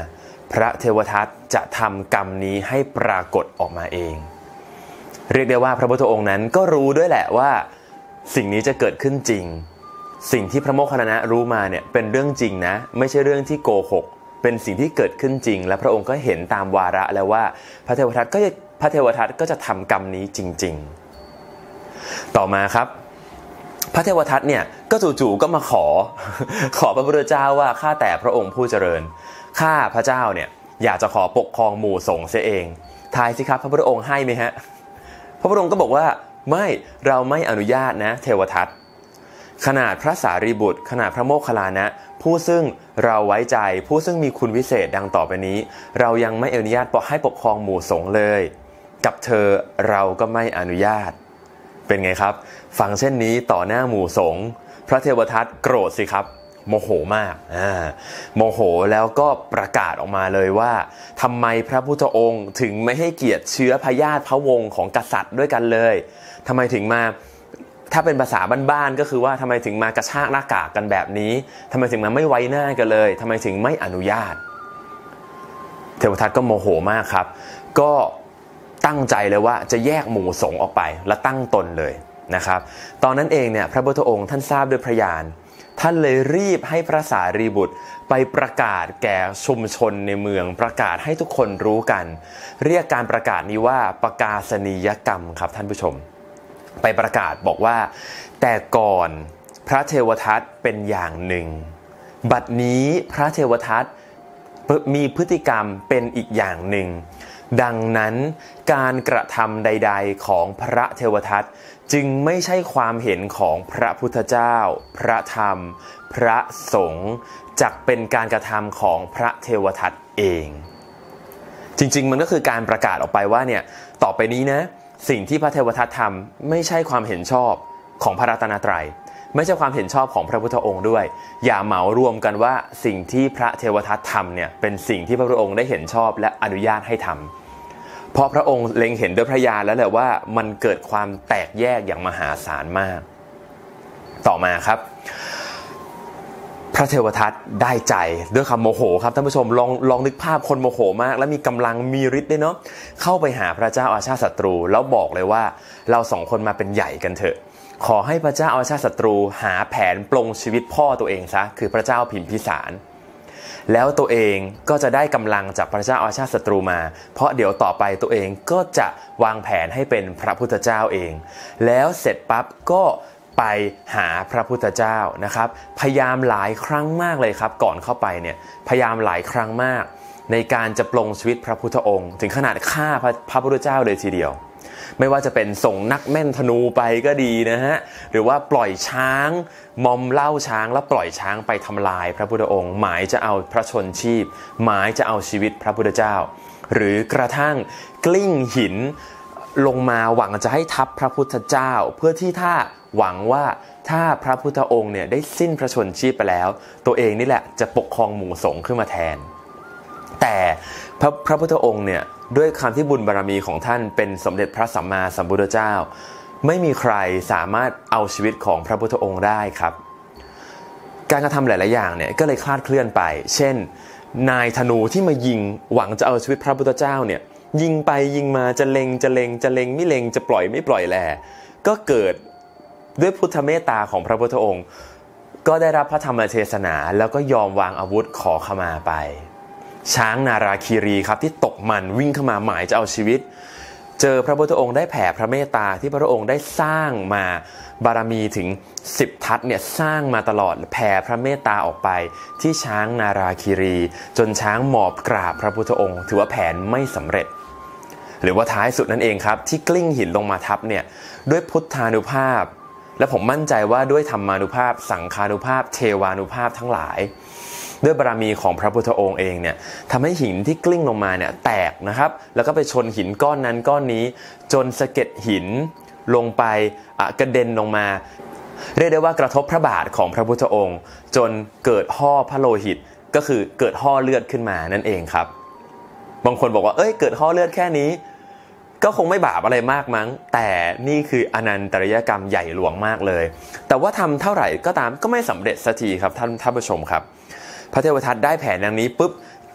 พระเทวทัตจะทำกรรมนี้ให้ปรากฏออกมาเองเรียกได้ว่าพระพุทธองค์นั้นก็รู้ด้วยแหละว่าสิ่งนี้จะเกิดขึ้นจริงสิ่งที่พระโมคคัลลานะรู้มาเนี่ยเป็นเรื่องจริงนะไม่ใช่เรื่องที่โกหกเป็นสิ่งที่เกิดขึ้นจริงและพระองค์ก็เห็นตามวาระแล้วว่าพระเทวทัตก็จะพระเทวทัตก็จะทำกรรมนี้จริงๆต่อมาครับพระเทวทัตเนี่ยก็จู่ๆก็มาขอขอพระพุทธเจ้าว่าข้าแต่พระองค์ผู้เจริญข้าพระเจ้าเนี่ยอยากจะขอปกครองหมู่สงฆ์เสียเองทายสิครับพระพุทธองค์ให้ไหมฮะพระพุทธองค์ก็บอกว่าไม่เราไม่อนุญาตนะเทวทัตขนาดพระสารีบุตรขนาดพระโมคคัลลานะผู้ซึ่งเราไว้ใจผู้ซึ่งมีคุณวิเศษดังต่อไปนี้เรายังไม่อนุญาตให้ปกครองหมู่สงฆ์เลยกับเธอเราก็ไม่อนุญาตเป็นไงครับฟังเช่นนี้ต่อหน้าหมู่สงฆ์พระเทวทัตโกรธสิครับโมโหมากอ่าโมโหแล้วก็ประกาศออกมาเลยว่าทำไมพระพุทธองค์ถึงไม่ให้เกียรติเชื้อพญาติพระวงศ์ของกษัตริย์ด้วยกันเลยทำไมถึงมาถ้าเป็นภาษาบ้านๆก็คือว่าทำไมถึงมากระชากหน้ากากกันแบบนี้ทำไมถึงมาไม่ไว้หน้ากันเลยทำไมถึงไม่อนุญาตเทวทัตก็โมโหมากครับก็ตั้งใจเลยว่าจะแยกหมู่สงฆ์ออกไปและตั้งตนเลยนะครับตอนนั้นเองเนี่ยพระพุทธองค์ท่านทราบด้วยพระญาณท่านเลยรีบให้พระสารีบุตรไปประกาศแก่ชุมชนในเมืองประกาศให้ทุกคนรู้กันเรียกการประกาศนี้ว่าประกาศนียกรรมครับท่านผู้ชมไปประกาศบอกว่าแต่ก่อนพระเทวทัตเป็นอย่างหนึ่งบัดนี้พระเทวทัตมีพฤติกรรมเป็นอีกอย่างหนึ่งดังนั้นการกระทำใดๆของพระเทวทัตจึงไม่ใช่ความเห็นของพระพุทธเจ้าพระธรรมพระสงฆ์จักเป็นการกระทำของพระเทวทัตเองจริงๆมันก็คือการประกาศออกไปว่าเนี่ยต่อไปนี้นะสิ่งที่พระเทวทัตทำไม่ใช่ความเห็นชอบของพระรัตนตรัยไม่ใช่ความเห็นชอบของพระพุทธองค์ด้วยอย่าเหมารวมกันว่าสิ่งที่พระเทวทัตทำเนี่ยเป็นสิ่งที่พระพุทธองค์ได้เห็นชอบและอนุญาตให้ทำเพราะพระองค์เล็งเห็นด้วยพระญาณแล้วแหละว่ามันเกิดความแตกแยกอย่างมหาศาลมากต่อมาครับพระเทวทัตได้ใจด้วยคำโมโหครับท่านผู้ชมลองลองนึกภาพคนโมโหมากและมีกำลังมีฤทธิ์ด้วยเนาะเข้าไปหาพระเจ้าอาชาติศัตรูแล้วบอกเลยว่าเราสองคนมาเป็นใหญ่กันเถอะขอให้พระเจ้าอาชาติศัตรูหาแผนปลงชีวิตพ่อตัวเองซะคือพระเจ้าพิมพิสารแล้วตัวเองก็จะได้กำลังจากพระเจ้าอาชาติศัตรูมาเพราะเดี๋ยวต่อไปตัวเองก็จะวางแผนให้เป็นพระพุทธเจ้าเองแล้วเสร็จปั๊บก็ไปหาพระพุทธเจ้านะครับพยายามหลายครั้งมากเลยครับก่อนเข้าไปเนี่ยพยายามหลายครั้งมากในการจะปลงชีวิตพระพุทธองค์ถึงขนาดฆ่าพระ, พระพุทธเจ้าเลยทีเดียวไม่ว่าจะเป็นส่งนักแม่นธนูไปก็ดีนะฮะหรือว่าปล่อยช้างมอมเล่าช้างแล้วปล่อยช้างไปทำลายพระพุทธองค์หมายจะเอาพระชนชีพหมายจะเอาชีวิตพระพุทธเจ้าหรือกระทั่งกลิ้งหินลงมาหวังจะให้ทับพระพุทธเจ้าเพื่อที่ถ้าหวังว่าถ้าพระพุทธองค์เนี่ยได้สิ้นพระชนชีพไปแล้วตัวเองนี่แหละจะปกครองหมู่สงฆ์ขึ้นมาแทนแต่พระ, พระพุทธองค์เนี่ยด้วยคำที่บุญบารมีของท่านเป็นสมเด็จพระสัมมาสัมพุทธเจ้าไม่มีใครสามารถเอาชีวิตของพระพุทธองค์ได้ครับการกระทำหลายๆอย่างเนี่ยก็เลยคลาดเคลื่อนไปเช่นนายธนูที่มายิงหวังจะเอาชีวิตพระพุทธเจ้าเนี่ยยิงไปยิงมาจะเล็งจะเล็งจะเล็งไม่เล็งจะปล่อยไม่ปล่อยแลก็เกิดด้วยพุทธเมตตาของพระพุทธองค์ก็ได้รับพระธรรมเทศนาแล้วก็ยอมวางอาวุธขอขมาไปช้างนาราคีรีครับที่ตกมันวิ่งเข้ามาหมายจะเอาชีวิตเจอพระพุทธองค์ได้แผ่พระเมตตาที่พระองค์ได้สร้างมาบารมีถึงสิบทัศเนี่ยสร้างมาตลอดแผ่พระเมตตาออกไปที่ช้างนาราคีรีจนช้างหมอบกราบพระพุทธองค์ถือว่าแผนไม่สำเร็จหรือว่าท้ายสุดนั่นเองครับที่กลิ้งหินลงมาทับเนี่ยด้วยพุทธานุภาพและผมมั่นใจว่าด้วยธรรมานุภาพสังฆานุภาพเทวานุภาพทั้งหลายด้วยบารมีของพระพุทธองค์เองเนี่ยทำให้หินที่กลิ้งลงมาเนี่ยแตกนะครับแล้วก็ไปชนหินก้อนนั้นก้อนนี้จนสะเก็ดหินลงไปกระเด็นลงมาเรียกได้ว่ากระทบพระบาทของพระพุทธองค์จนเกิดห่อพระโลหิตก็คือเกิดห่อเลือดขึ้นมานั่นเองครับบางคนบอกว่าเอ้ยเกิดห่อเลือดแค่นี้ก็คงไม่บาปอะไรมากมั้งแต่นี่คืออนันตริยกรรมใหญ่หลวงมากเลยแต่ว่าทำเท่าไหร่ก็ตามก็ไม่สำเร็จสักทีครับท่านท่านผู้ชมครับพระเทวทัตได้แผนดังนี้ปุ๊บ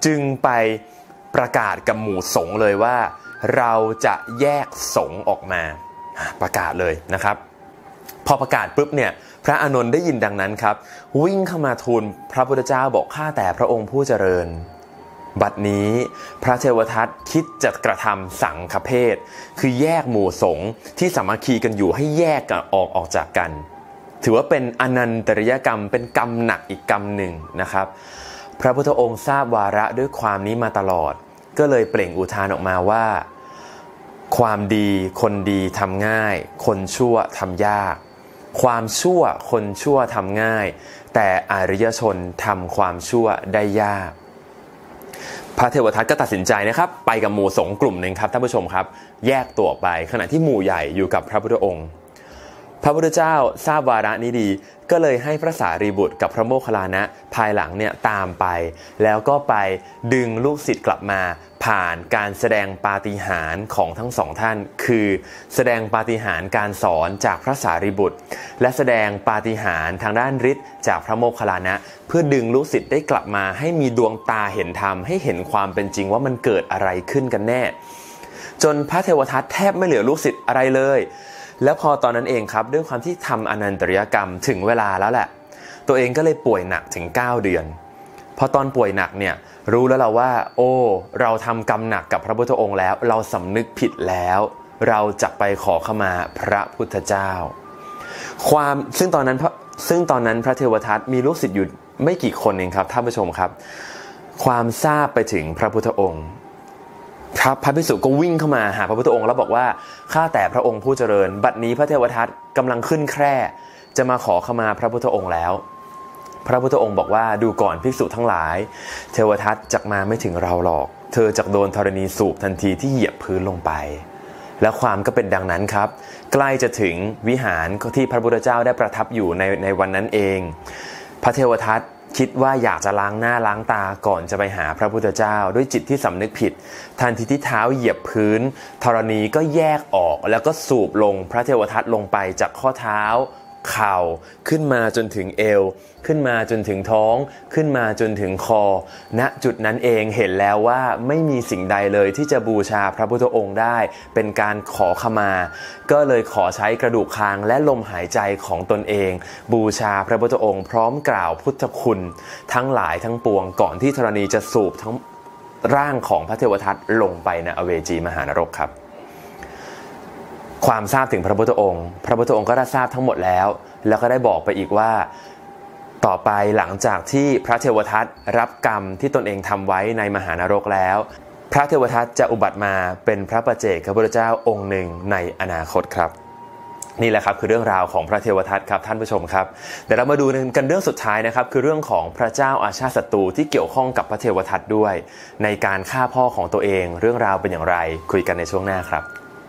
จึงไปประกาศกับหมู่สงฆ์เลยว่าเราจะแยกสงฆ์ออกมาประกาศเลยนะครับพอประกาศปุ๊บเนี่ยพระอานนท์ได้ยินดังนั้นครับวิ่งเข้ามาทูลพระพุทธเจ้าบอกข้าแต่พระองค์ผู้เจริญบัดนี้พระเทวทัตคิดจะกระทำสังฆเพศคือแยกหมู่สงฆ์ที่สามัคคีกันอยู่ให้แยกกันออกออกจากกันถือว่าเป็นอนันตริยกรรมเป็นกรรมหนักอีกกรรมหนึ่งนะครับพระพุทธองค์ทราบวาระด้วยความนี้มาตลอดก็เลยเปล่งอุทานออกมาว่าความดีคนดีทำง่ายคนชั่วทำยากความชั่วคนชั่วทำง่ายแต่อริยชนทำความชั่วได้ยากพระเทวทัตก็ตัดสินใจนะครับไปกับหมู่สงฆ์กลุ่มหนึ่งครับท่านผู้ชมครับแยกตัวไปขณะที่หมู่ใหญ่อยู่กับพระพุทธองค์พระพุทธเจ้าทราบวาระนี้ดีก็เลยให้พระสารีบุตรกับพระโมคคัลลานะภายหลังเนี่ยตามไปแล้วก็ไปดึงลูกศิษย์กลับมาผ่านการแสดงปาฏิหาริย์ของทั้งสองท่านคือแสดงปาฏิหาริย์การสอนจากพระสารีบุตรและแสดงปาฏิหาริย์ทางด้านฤทธิ์จากพระโมคคัลลานะเพื่อดึงลูกศิษย์ได้กลับมาให้มีดวงตาเห็นธรรมให้เห็นความเป็นจริงว่ามันเกิดอะไรขึ้นกันแน่จนพระเทวทัตแทบไม่เหลือลูกศิษย์อะไรเลยแล้วพอตอนนั้นเองครับด้วยความที่ทำอนันตริยกรรมถึงเวลาแล้วแหละตัวเองก็เลยป่วยหนักถึงเก้าเดือนพอตอนป่วยหนักเนี่ยรู้แล้วเราว่าโอ้เราทำกรรมหนักกับพระพุทธองค์แล้วเราสำนึกผิดแล้วเราจะไปขอขมาพระพุทธเจ้าความซึ่งตอนนั้นซึ่งตอนนั้นพระเทวทัตมีลูกศิษย์อยู่ไม่กี่คนเองครับท่านผู้ชมครับความทราบไปถึงพระพุทธองค์พระพระภิกษุก็วิ่งเข้ามาหาพระพุทธองค์แล้วบอกว่าข้าแต่พระองค์ผู้เจริญบัดนี้พระเทวทัตกำลังขึ้นแคร่จะมาขอขมาพระพุทธองค์แล้วพระพุทธองค์บอกว่าดูก่อนภิกษุทั้งหลายเทวทัตจักมาไม่ถึงเราหรอกเธอจักโดนธรณีสูบทันทีที่เหยียบพื้นลงไปและความก็เป็นดังนั้นครับใกล้จะถึงวิหารที่พระพุทธเจ้าได้ประทับอยู่ในในวันนั้นเองพระเทวทัตคิดว่าอยากจะล้างหน้าล้างตาก่อนจะไปหาพระพุทธเจ้าด้วยจิตที่สำนึกผิดทันทีที่เท้าเหยียบพื้นธรณีก็แยกออกแล้วก็สูบลงพระเทวทัตลงไปจากข้อเท้าเข่าขึ้นมาจนถึงเอวขึ้นมาจนถึงท้องขึ้นมาจนถึงคอณจุดนั้นเองเห็นแล้วว่าไม่มีสิ่งใดเลยที่จะบูชาพระพุทธองค์ได้เป็นการขอขมาก็เลยขอใช้กระดูกคางและลมหายใจของตนเองบูชาพระพุทธองค์พร้อมกล่าวพุทธคุณทั้งหลายทั้งปวงก่อนที่ธรณีจะสูบทั้งร่างของพระเทวทัตลงไปในอเวจีมหานรกครับความทราบถึงพระพุทธองค์พระพุทธองค์ก็ได้ทราบทั้งหมดแล้วแล้วก็ได้บอกไปอีกว่าต่อไปหลังจากที่พระเทวทัตรับกรรมที่ตนเองทำไว้ในมหานรกแล้วพระเทวทัตจะอุบัติมาเป็นพระปัจเจกพระพุทธเจ้าองค์หนึ่งในอนาคตครับนี่แหละครับคือเรื่องราวของพระเทวทัตครับท่านผู้ชมครับเดี๋ยวเรามาดูกันเรื่องสุดท้ายนะครับคือเรื่องของพระเจ้าอาชาติศัตรูที่เกี่ยวข้องกับพระเทวทัตด้วยในการฆ่าพ่อของตัวเองเรื่องราวเป็นอย่างไรคุยกันในช่วงหน้าครับ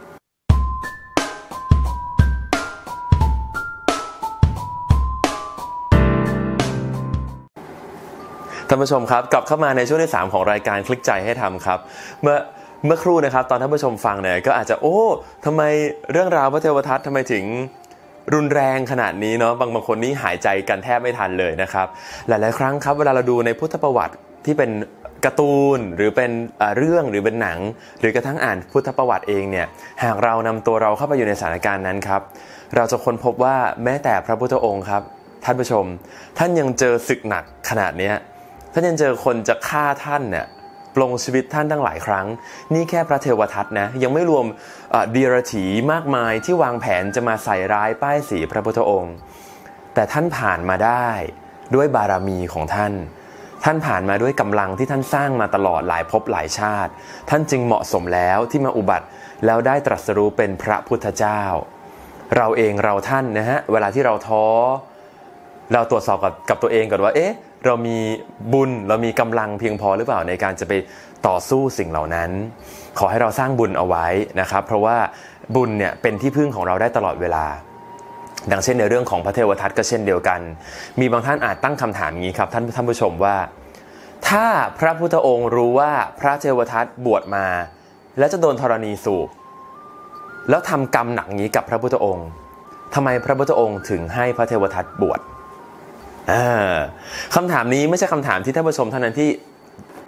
ท่านผู้ชมครับกลับเข้ามาในช่วงที่สามของรายการคลิกใจให้ทำครับเมื่อเมื่อครู่นะครับตอนท่านผู้ชมฟังเนี่ยก็อาจจะโอ้ทำไมเรื่องราวพระเทวทัตทำไมถึงรุนแรงขนาดนี้เนาะบางบางคนนี่หายใจกันแทบไม่ทันเลยนะครับหลายๆครั้งครับเวลาเราดูในพุทธประวัติที่เป็นการ์ตูนหรือเป็นเรื่องหรือเป็นหนังหรือกระทั่งอ่านพุทธประวัติเองเนี่ยหากเรานำตัวเราเข้าไปอยู่ในสถานการณ์นั้นครับเราจะค้นพบว่าแม้แต่พระพุทธองค์ครับท่านผู้ชมท่านยังเจอศึกหนักขนาดนี้ท่านยังเจอคนจะฆ่าท่านเนี่ยปลงชีวิตท่านตั้งหลายครั้งนี่แค่พระเทวทัตนะยังไม่รวมเดรัจฉีมากมายที่วางแผนจะมาใส่ร้ายป้ายสีพระพุทธองค์แต่ท่านผ่านมาได้ด้วยบารมีของท่านท่านผ่านมาด้วยกำลังที่ท่านสร้างมาตลอดหลายภพหลายชาติท่านจึงเหมาะสมแล้วที่มาอุบัติแล้วได้ตรัสรู้เป็นพระพุทธเจ้าเราเองเราท่านนะฮะเวลาที่เราท้อเราตรวจสอบกับกับตัวเองก่อนว่าเอ๊ะเรามีบุญเรามีกำลังเพียงพอหรือเปล่าในการจะไปต่อสู้สิ่งเหล่านั้นขอให้เราสร้างบุญเอาไว้นะครับเพราะว่าบุญเนี่ยเป็นที่พึ่งของเราได้ตลอดเวลาดังเช่นในเรื่องของพระเทวทัตก็เช่นเดียวกันมีบางท่านอาจตั้งคำถามอย่างนี้ครับท่านท่านผู้ชมว่าถ้าพระพุทธองค์รู้ว่าพระเทวทัตบวชมาแล้วจะโดนธรณีสูบแล้วทำกรรมหนักนี้กับพระพุทธองค์ทำไมพระพุทธองค์ถึงให้พระเทวทัตบวชคำถามนี้ไม่ใช่คำถามที่ท่านผู้ชมเท่านั้นที่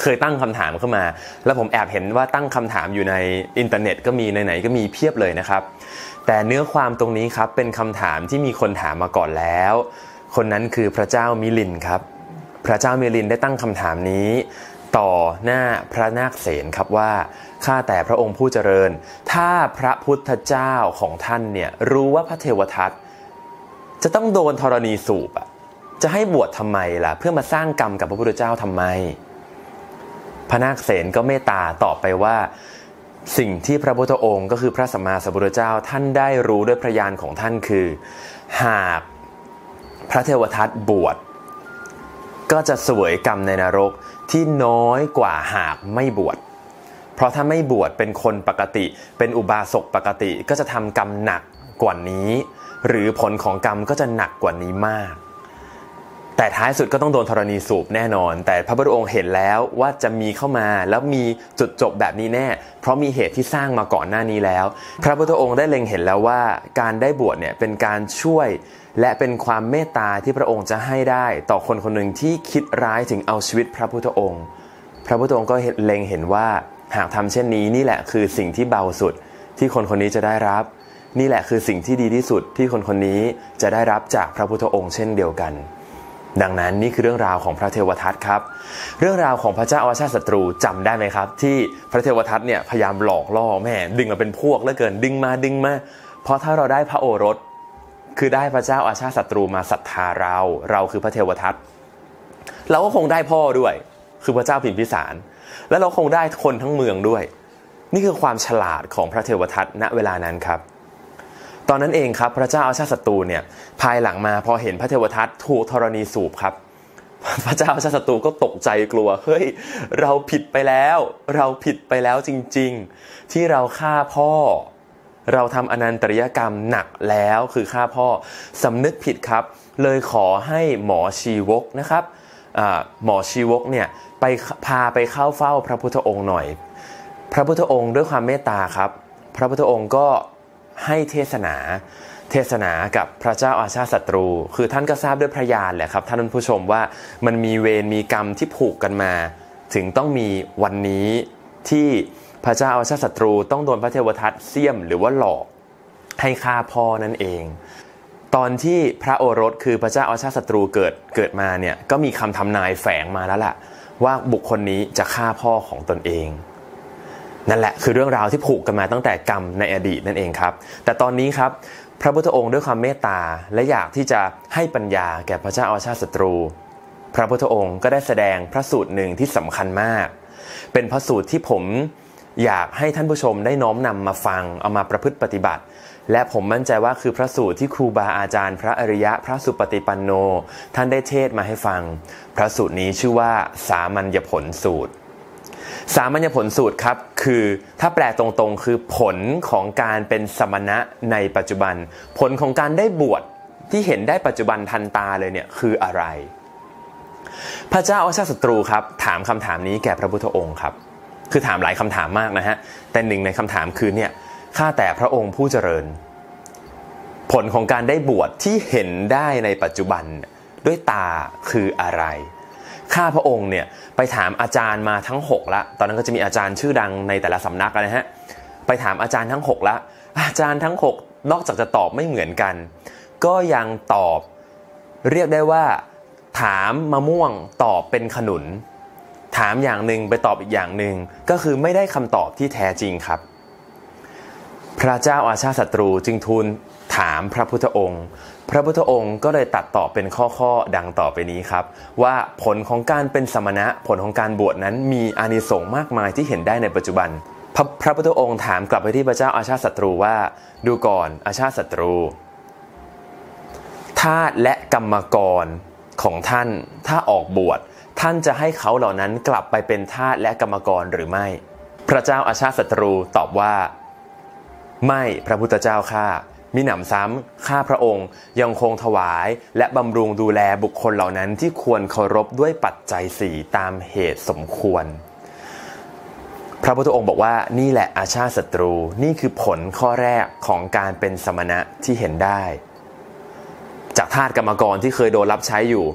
เคยตั้งคำถามขึ้นมาแล้วผมแอบเห็นว่าตั้งคำถามอยู่ในอินเทอร์เน็ตก็มีไหนๆก็มีเพียบเลยนะครับแต่เนื้อความตรงนี้ครับเป็นคำถามที่มีคนถามมาก่อนแล้วคนนั้นคือพระเจ้ามิลินครับพระเจ้ามิลินได้ตั้งคำถามนี้ต่อหน้าพระนาคเษนครับว่าข้าแต่พระองค์ผู้เจริญถ้าพระพุทธเจ้าของท่านเนี่ยรู้ว่าพระเทวทัตจะต้องโดนธรณีสูบอ่ะจะให้บวชทำไมล่ะเพื่อมาสร้างกรรมกับพระพุทธเจ้าทำไมพระนาคเษนก็เมตตาตอบไปว่าสิ่งที่พระพุทธองค์ก็คือพระสัมมาสัมพุทธเจ้าท่านได้รู้ด้วยพระญาณของท่านคือหากพระเทวทัตบวชก็จะเสวยกรรมในนรกที่น้อยกว่าหากไม่บวชเพราะถ้าไม่บวชเป็นคนปกติเป็นอุบาสกปกติก็จะทำกรรมหนักกว่านี้หรือผลของกรรมก็จะหนักกว่านี้มากแต่ท้ายสุดก็ต้องโดนธรณีสูบแน่นอนแต่พระพุทธองค์เห็นแล้วว่าจะมีเข้ามาแล้วมีจุดจบแบบนี้แน่เพราะมีเหตุที่สร้างมาก่อนหน้านี้แล้วพระพุทธองค์ได้เล็งเห็นแล้วว่าการได้บวชเนี่ยเป็นการช่วยและเป็นความเมตตาที่พระองค์จะให้ได้ต่อคนคนหนึ่งที่คิดร้ายถึงเอาชีวิตพระพุทธองค์พระพุทธองค์ก็เล็งเห็นว่าหากทำเช่นนี้นี่แหละคือสิ่งที่เบาสุดที่คนคนนี้จะได้รับนี่แหละคือสิ่งที่ดีที่สุดที่คนคนนี้จะได้รับจากพระพุทธองค์เช่นเดียวกันดังนั้นนี่คือเรื่องราวของพระเทวทัตครับเรื่องราวของพระเจ้าอาชาติศัตรูจำได้ไหมครับที่พระเทวทัตเนี่ยพยายามหลอกล่อแม่ดึงมาเป็นพวกเหลือเกินดึงมาดึงมาเพราะถ้าเราได้พระโอรสคือได้พระเจ้าอาชาติศัตรูมาศรัทธาเราเราคือพระเทวทัตเราก็คงได้พ่อด้วยคือพระเจ้าพิมพิสารและเราคงได้คนทั้งเมืองด้วยนี่คือความฉลาดของพระเทวทัตณเวลานั้นครับตอนนั้นเองครับพระเจ้าอาชาติศัตรูเนี่ยภายหลังมาพอเห็นพระเทวทัตถูกธรณีสูบครับพระเจ้าอาชาติศัตรูก็ตกใจกลัวเฮ้ยเราผิดไปแล้วเราผิดไปแล้วจริงๆที่เราฆ่าพ่อเราทำอนันตริยกรรมหนักแล้วคือฆ่าพ่อสำนึกผิดครับเลยขอให้หมอชีวกนะครับหมอชีวกเนี่ยไปพาไปเข้าเฝ้าพระพุทธองค์หน่อยพระพุทธองค์ด้วยความเมตตาครับพระพุทธองค์ก็ให้เทศนาเทศนากับพระเจ้าอาชาติศัตรูคือท่านก็ทราบด้วยพระญาณแหละครับท่านผู้ชมว่ามันมีเวรมีกรรมที่ผูกกันมาถึงต้องมีวันนี้ที่พระเจ้าอาชาติศัตรูต้องโดนพระเทวทัตเสี้ยมหรือว่าหลอกให้ฆ่าพ่อนั่นเองตอนที่พระโอรสคือพระเจ้าอาชาติศัตรูเกิดเกิดมาเนี่ยก็มีคำทำนายแฝงมาแล้วล่ะว่าบุคคลนี้จะฆ่าพ่อของตนเองนั่นแหละคือเรื่องราวที่ผูกกันมาตั้งแต่กรรมในอดีตนั่นเองครับแต่ตอนนี้ครับพระพุทธองค์ด้วยความเมตตาและอยากที่จะให้ปัญญาแก่พระเจ้าอาชาติศัตรูพระพุทธองค์ก็ได้แสดงพระสูตรหนึ่งที่สำคัญมากเป็นพระสูตรที่ผมอยากให้ท่านผู้ชมได้น้อมนำมาฟังเอามาประพฤติปฏิบัติและผมมั่นใจว่าคือพระสูตรที่ครูบาอาจารย์พระอริยะพระสุปฏิปันโนท่านได้เทศน์มาให้ฟังพระสูตรนี้ชื่อว่าสามัญญผลสูตรสามัญญผลสูตรครับคือถ้าแปลตรงๆคือผลของการเป็นสมณะในปัจจุบันผลของการได้บวชที่เห็นได้ปัจจุบันทันตาเลยเนี่ยคืออะไรพระเจ้าอาชาติศัตรูครับถามคำถามนี้แก่พระพุทธองค์ครับคือถามหลายคำถามมากนะฮะแต่หนึ่งในคำถามคือเนี่ยข้าแต่พระองค์ผู้เจริญผลของการได้บวชที่เห็นได้ในปัจจุบันด้วยตาคืออะไรข้าพระองค์เนี่ยไปถามอาจารย์มาทั้งหกละตอนนั้นก็จะมีอาจารย์ชื่อดังในแต่ละสำนักนะฮะไปถามอาจารย์ทั้งหกละอาจารย์ทั้งหกนอกจากจะตอบไม่เหมือนกันก็ยังตอบเรียกได้ว่าถามมะม่วงตอบเป็นขนุนถามอย่างหนึ่งไปตอบอีกอย่างหนึ่งก็คือไม่ได้คำตอบที่แท้จริงครับพระเจ้าอาชาติศัตรูจึงทูลถามพระพุทธองค์พระพุทธองค์ก็เลยตัดตอบเป็นข้อๆดังต่อไปนี้ครับว่าผลของการเป็นสมณะผลของการบวชนั้นมีอานิสงส์มากมายที่เห็นได้ในปัจจุบันพระพระพุทธองค์ถามกลับไปที่พระเจ้าอาชาติศัตรูว่าดูก่อนอาชาติศัตรูทาสและกรรมกรของท่านถ้าออกบวชท่านจะให้เขาเหล่านั้นกลับไปเป็นทาสและกรรมกรหรือไม่พระเจ้าอาชาติศัตรูตอบว่าไม่พระพุทธเจ้าข้ามิหนำซ้ำข้าพระองค์ยังคงถวายและบำรุงดูแลบุคคลเหล่านั้นที่ควรเคารพด้วยปัจจัยสี่ตามเหตุสมควรพระพุทธองค์บอกว่านี่แหละอาชาติศัตรูนี่คือผลข้อแรกของการเป็นสมณะที่เห็นได้จากทาสกรรมกรที่เคยโดนรับใช้อยู่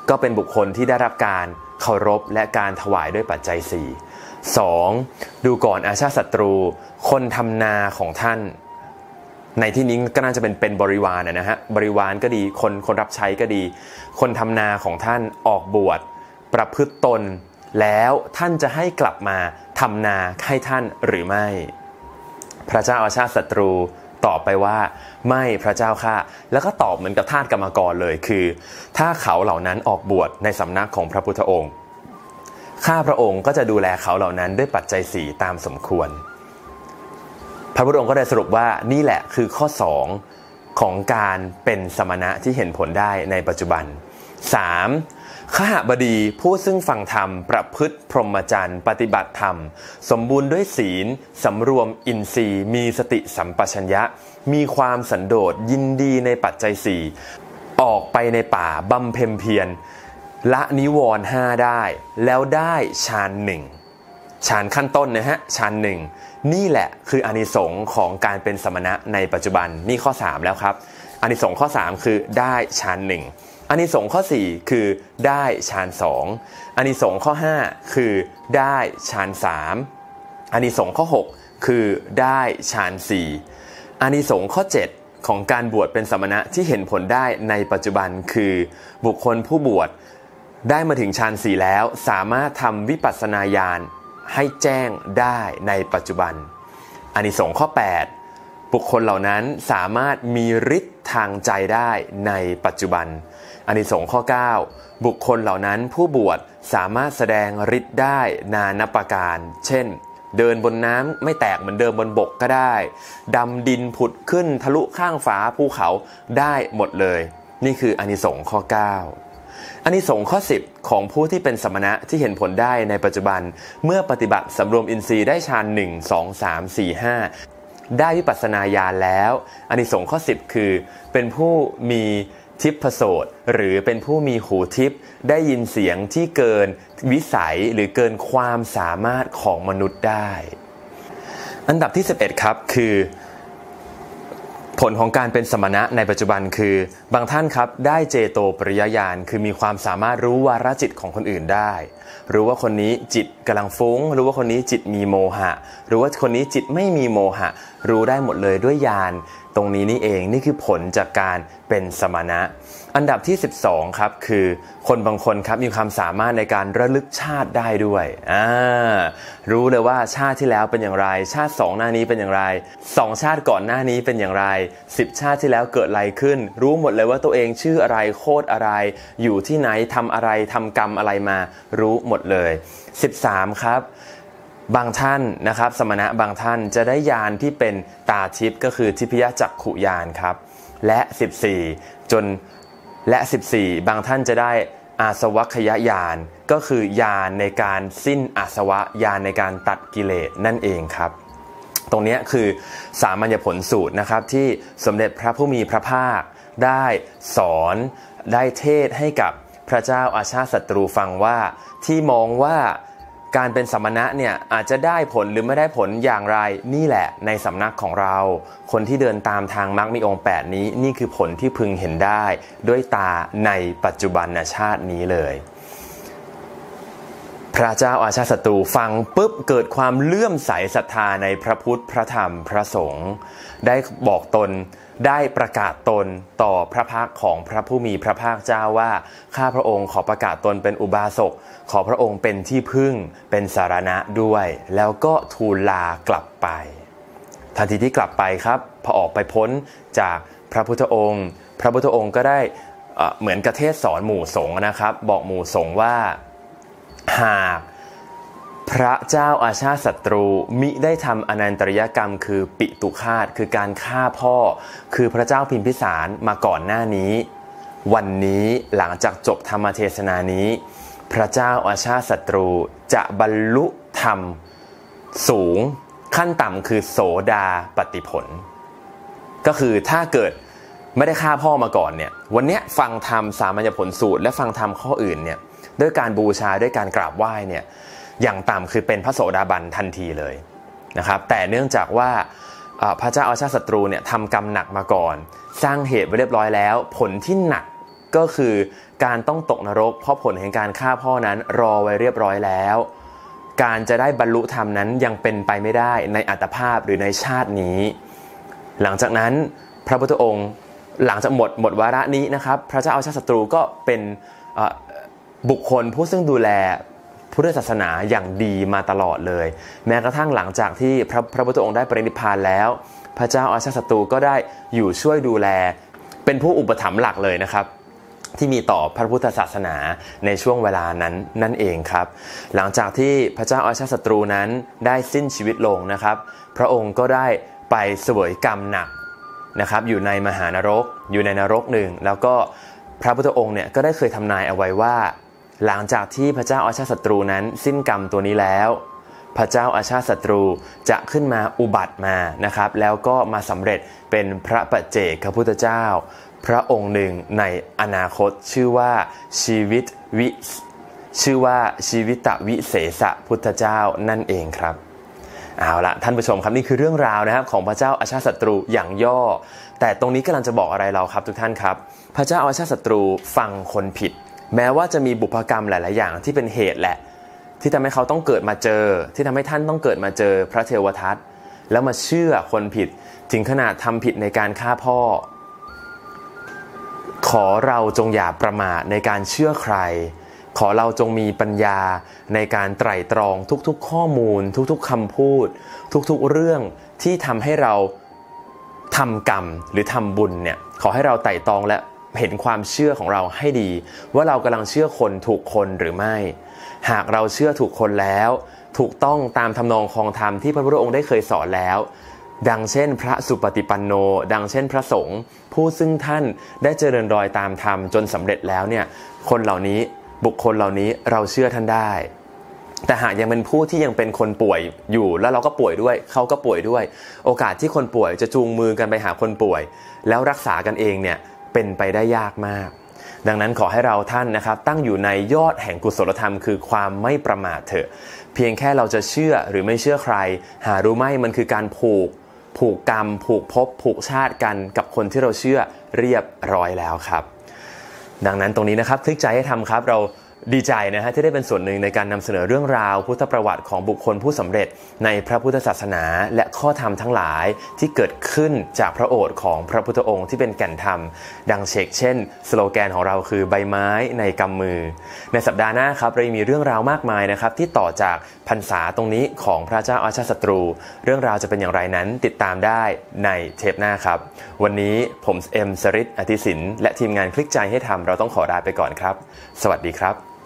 ก็เป็นบุคคลที่ได้รับการเคารพและการถวายด้วยปัจจัยสี่ สอง ดูก่อนอาชาติศัตรูคนทำนาของท่านในที่นี้ก็น่าจะเป็นเป็นบริวารนะฮะบริวารก็ดีคนคนรับใช้ก็ดีคนทำนาของท่านออกบวชประพฤติตนแล้วท่านจะให้กลับมาทำนาให้ท่านหรือไม่พระเจ้าอาชาติศัตรูตอบไปว่าไม่พระเจ้าข้าแล้วก็ตอบเหมือนกับทาสกรรมกรเลยคือถ้าเขาเหล่านั้นออกบวชในสำนักของพระพุทธองค์ข้าพระองค์ก็จะดูแลเขาเหล่านั้นด้วยปัจจัยสี่ตามสมควรพระพุทธองค์ก็ได้สรุปว่านี่แหละคือข้อสองของการเป็นสมณะที่เห็นผลได้ในปัจจุบัน สาม ขหบดีผู้ซึ่งฟังธรรมประพฤติพรหมจรรย์ปฏิบัติธรรมสมบูรณ์ด้วยศีลสำรวมอินทรีย์มีสติสัมปชัญญะมีความสันโดษยินดีในปัจจัยสี่ออกไปในป่าบำเพ็ญเพียรละนิวรณ์ห้าได้แล้วได้ฌานหนึ่งฌานขั้นต้นนะฮะฌานหนึ่งนี่แหละคืออานิสงส์ของการเป็นสมณะในปัจจุบันนี่ข้อสามแล้วครับอานิสงส์ข้อสามคือได้ฌานหนึ่งอานิสงส์ข้อสี่คือได้ฌานสองอานิสงส์ข้อห้าคือได้ฌานสามอานิสงส์ข้อหกคือได้ฌานสี่อานิสงส์ข้อเจ็ดของการบวชเป็นสมณะที่เห็นผลได้ในปัจจุบันคือบุคคลผู้บวชได้มาถึงฌานสี่แล้วสามารถทำวิปัสสนาญาณให้แจ้งได้ในปัจจุบันอานิสงส์ข้อแปดบุคคลเหล่านั้นสามารถมีฤทธิ์ทางใจได้ในปัจจุบันอานิสงส์ข้อเก้าบุคคลเหล่านั้นผู้บวชสามารถแสดงฤทธิ์ได้นานับประการเช่นเดินบนน้ำไม่แตกเหมือนเดิมบนบกก็ได้ดำดินผุดขึ้นทะลุข้างฟ้าภูเขาได้หมดเลยนี่คืออานิสงส์ข้อเก้าอานิสงส์ข้อสิบของผู้ที่เป็นสมณะที่เห็นผลได้ในปัจจุบันเมื่อปฏิบัติสำรวมอินทรีย์ได้ฌานหนึ่ง สอง สาม สี่ ห้าได้วิปัสสนาญาณแล้วอานิสงส์ข้อสิบคือเป็นผู้มีทิพโสตหรือเป็นผู้มีหูทิพได้ยินเสียงที่เกินวิสัยหรือเกินความสามารถของมนุษย์ได้อันดับที่สิบเอ็ดครับคือผลของการเป็นสมณะในปัจจุบันคือบางท่านครับได้เจโตปริยญาณคือมีความสามารถรู้วาระจิตของคนอื่นได้รู้ว่าคนนี้จิตกำลังฟุ้งรู้ว่าคนนี้จิตมีโมหะรู้ว่าคนนี้จิตไม่มีโมหะรู้ได้หมดเลยด้วยญาณตรงนี้นี่เองนี่คือผลจากการเป็นสมณะอันดับที่สิบสองครับคือคนบางคนครับมีความสามารถในการระลึกชาติได้ด้วยอ่ารู้เลยว่าชาติที่แล้วเป็นอย่างไรชาติสองหน้านี้เป็นอย่างไรสองชาติก่อนหน้านี้เป็นอย่างไรสิบชาติที่แล้วเกิดอะไรขึ้นรู้หมดเลยว่าตัวเองชื่ออะไรโคตรอะไรอยู่ที่ไหนทำอะไรทำกรรมอะไรมารู้หมดเลยสิบสามครับบางท่านนะครับสมณะบางท่านจะได้ญาณที่เป็นตาทิพย์ก็คือทิพยจักขุญาณครับและสิบสี่จนและสิบสี่บางท่านจะได้อาสวัคยญาณก็คือญาณในการสิ้นอาสวะญาณในการตัดกิเลสนั่นเองครับตรงนี้คือสามัญญผลสูตรนะครับที่สมเด็จพระผู้มีพระภาคได้สอนได้เทศให้กับพระเจ้าอาชาติศัตรูฟังว่าที่มองว่าการเป็นสมณะเนี่ยอาจจะได้ผลหรือไม่ได้ผลอย่างไรนี่แหละในสำนักของเราคนที่เดินตามทางมรรคมีองค์แปดนี้นี่คือผลที่พึงเห็นได้ด้วยตาในปัจจุบันชาตินี้เลยพระเจ้าอาชาติศัตรูฟังปุ๊บเกิดความเลื่อมใสศรัทธาในพระพุทธพระธรรมพระสงฆ์ได้บอกตนได้ประกาศตนต่อพระพักของพระผู้มีพระภาคเจ้าว่าข้าพระองค์ขอประกาศตนเป็นอุบาสกขอพระองค์เป็นที่พึ่งเป็นสารณะด้วยแล้วก็ทูลลากลับไปทันทีที่กลับไปครับพอออกไปพ้นจากพระพุทธองค์พระพุทธองค์ก็ได้เหมือนกระเทศสอนหมู่สงฆ์นะครับบอกหมู่สงฆ์ว่าหากพระเจ้าอาชาติศัตรูมิได้ทำอนันตริยกรรมคือปิตุฆาตคือการฆ่าพ่อคือพระเจ้าพิมพิสารมาก่อนหน้านี้วันนี้หลังจากจบธรรมเทศนานี้พระเจ้าอาชาติศัตรูจะบรรลุธรรมสูงขั้นต่ำคือโสดาปัตติผลก็คือถ้าเกิดไม่ได้ฆ่าพ่อมาก่อนเนี่ยวันนี้ฟังธรรมสามัญญผลสูตรและฟังธรรมข้ออื่นเนี่ยด้วยการบูชาด้วยการกราบไหว้เนี่ยอย่างต่ำคือเป็นพระโสดาบันทันทีเลยนะครับแต่เนื่องจากว่าพระเจ้าอาชาติศัตรูเนี่ยทำกรรมหนักมาก่อนสร้างเหตุไว้เรียบร้อยแล้วผลที่หนักก็คือการต้องตกนรกเพราะผลแห่งการฆ่าพ่อนั้นรอไว้เรียบร้อยแล้วการจะได้บรรลุธรรมนั้นยังเป็นไปไม่ได้ในอัตภาพหรือในชาตินี้หลังจากนั้นพระพุทธองค์หลังจากหมดหมดวาระนี้นะครับพระเจ้าอาชาติศัตรูก็เป็นบุคคลผู้ซึ่งดูแลพุทธศาสนาอย่างดีมาตลอดเลยแม้กระทั่งหลังจากที่พระพระพุทธองค์ได้ปรินิพพานแล้วพระเจ้าอาชาติศัตรูก็ได้อยู่ช่วยดูแลเป็นผู้อุปถัมภ์หลักเลยนะครับที่มีต่อพระพุทธศาสนาในช่วงเวลานั้นนั่นเองครับหลังจากที่พระเจ้าอาชาติศัตรูนั้นได้สิ้นชีวิตลงนะครับพระองค์ก็ได้ไปเสวยกรรมหนักนะครับอยู่ในมหานรกอยู่ในนรกหนึ่งแล้วก็พระพุทธองค์เนี่ยก็ได้เคยทำนายเอาไว้ว่าหลังจากที่พระเจ้าอาชาติศัตรูนั้นสิ้นกรรมตัวนี้แล้วพระเจ้าอาชาติศัตรูจะขึ้นมาอุบัติมานะครับแล้วก็มาสำเร็จเป็นพระปัจเจกพุทธเจ้าพระองค์หนึ่งในอนาคตชื่อว่าชีวิตวิชื่อว่าชีวิตวิเศษพุทธเจ้านั่นเองครับเอาละท่านผู้ชมครับนี่คือเรื่องราวนะครับของพระเจ้าอาชาติศัตรูอย่างย่อแต่ตรงนี้กำลังจะบอกอะไรเราครับทุกท่านครับพระเจ้าอาชาติศัตรูฟังคนผิดแม้ว่าจะมีบุพกรรมหลายๆอย่างที่เป็นเหตุแหละที่ทำให้เขาต้องเกิดมาเจอที่ทำให้ท่านต้องเกิดมาเจอพระเทวทัตแล้วมาเชื่อคนผิดถึงขนาดทำผิดในการฆ่าพ่อขอเราจงอย่าประมาทในการเชื่อใครขอเราจงมีปัญญาในการไตร่ตรองทุกๆข้อมูลทุกๆคำพูดทุกๆเรื่องที่ทำให้เราทำกรรมหรือทำบุญเนี่ยขอให้เราไตร่ตรองและเห็นความเชื่อของเราให้ดีว่าเรากำลังเชื่อคนถูกคนหรือไม่หากเราเชื่อถูกคนแล้วถูกต้องตามทำนองครองธรรมที่พระพุทธองค์ได้เคยสอนแล้วดังเช่นพระสุปฏิปันโนดังเช่นพระสงฆ์ผู้ซึ่งท่านได้เจริญรอยตามธรรมจนสำเร็จแล้วเนี่ยคนเหล่านี้บุคคลเหล่านี้เราเชื่อท่านได้แต่หากยังเป็นผู้ที่ยังเป็นคนป่วยอยู่แล้วเราก็ป่วยด้วยเขาก็ป่วยด้วยโอกาสที่คนป่วยจะจูงมือกันไปหาคนป่วยแล้วรักษากันเองเนี่ยเป็นไปได้ยากมากดังนั้นขอให้เราท่านนะครับตั้งอยู่ในยอดแห่งกุศลธรรมคือความไม่ประมาทเถอะเพียงแค่เราจะเชื่อหรือไม่เชื่อใครหารู้ไหมมันคือการผูกผูกกรรมผูกภพผูกชาติกันกับคนที่เราเชื่อเรียบร้อยแล้วครับดังนั้นตรงนี้นะครับคลิกใจให้ทำครับเราดีใจนะฮะที่ได้เป็นส่วนหนึ่งในการนำเสนอเรื่องราวพุทธประวัติของบุคคลผู้สำเร็จในพระพุทธศาสนาและข้อธรรมทั้งหลายที่เกิดขึ้นจากพระโอษฐ์ของพระพุทธองค์ที่เป็นแก่นธรรมดังเชกเช่นสโลแกนของเราคือใบไม้ในกำมือในสัปดาห์หน้าครับเรามีเรื่องราวมากมายนะครับที่ต่อจากพรรษาตรงนี้ของพระเจ้าอาชาติศัตรูเรื่องราวจะเป็นอย่างไรนั้นติดตามได้ในเทปหน้าครับวันนี้ผมเอ็มสริต อธิสินและทีมงานคลิกใจให้ทำเราต้องขอลาไปก่อนครับสวัสดีครับ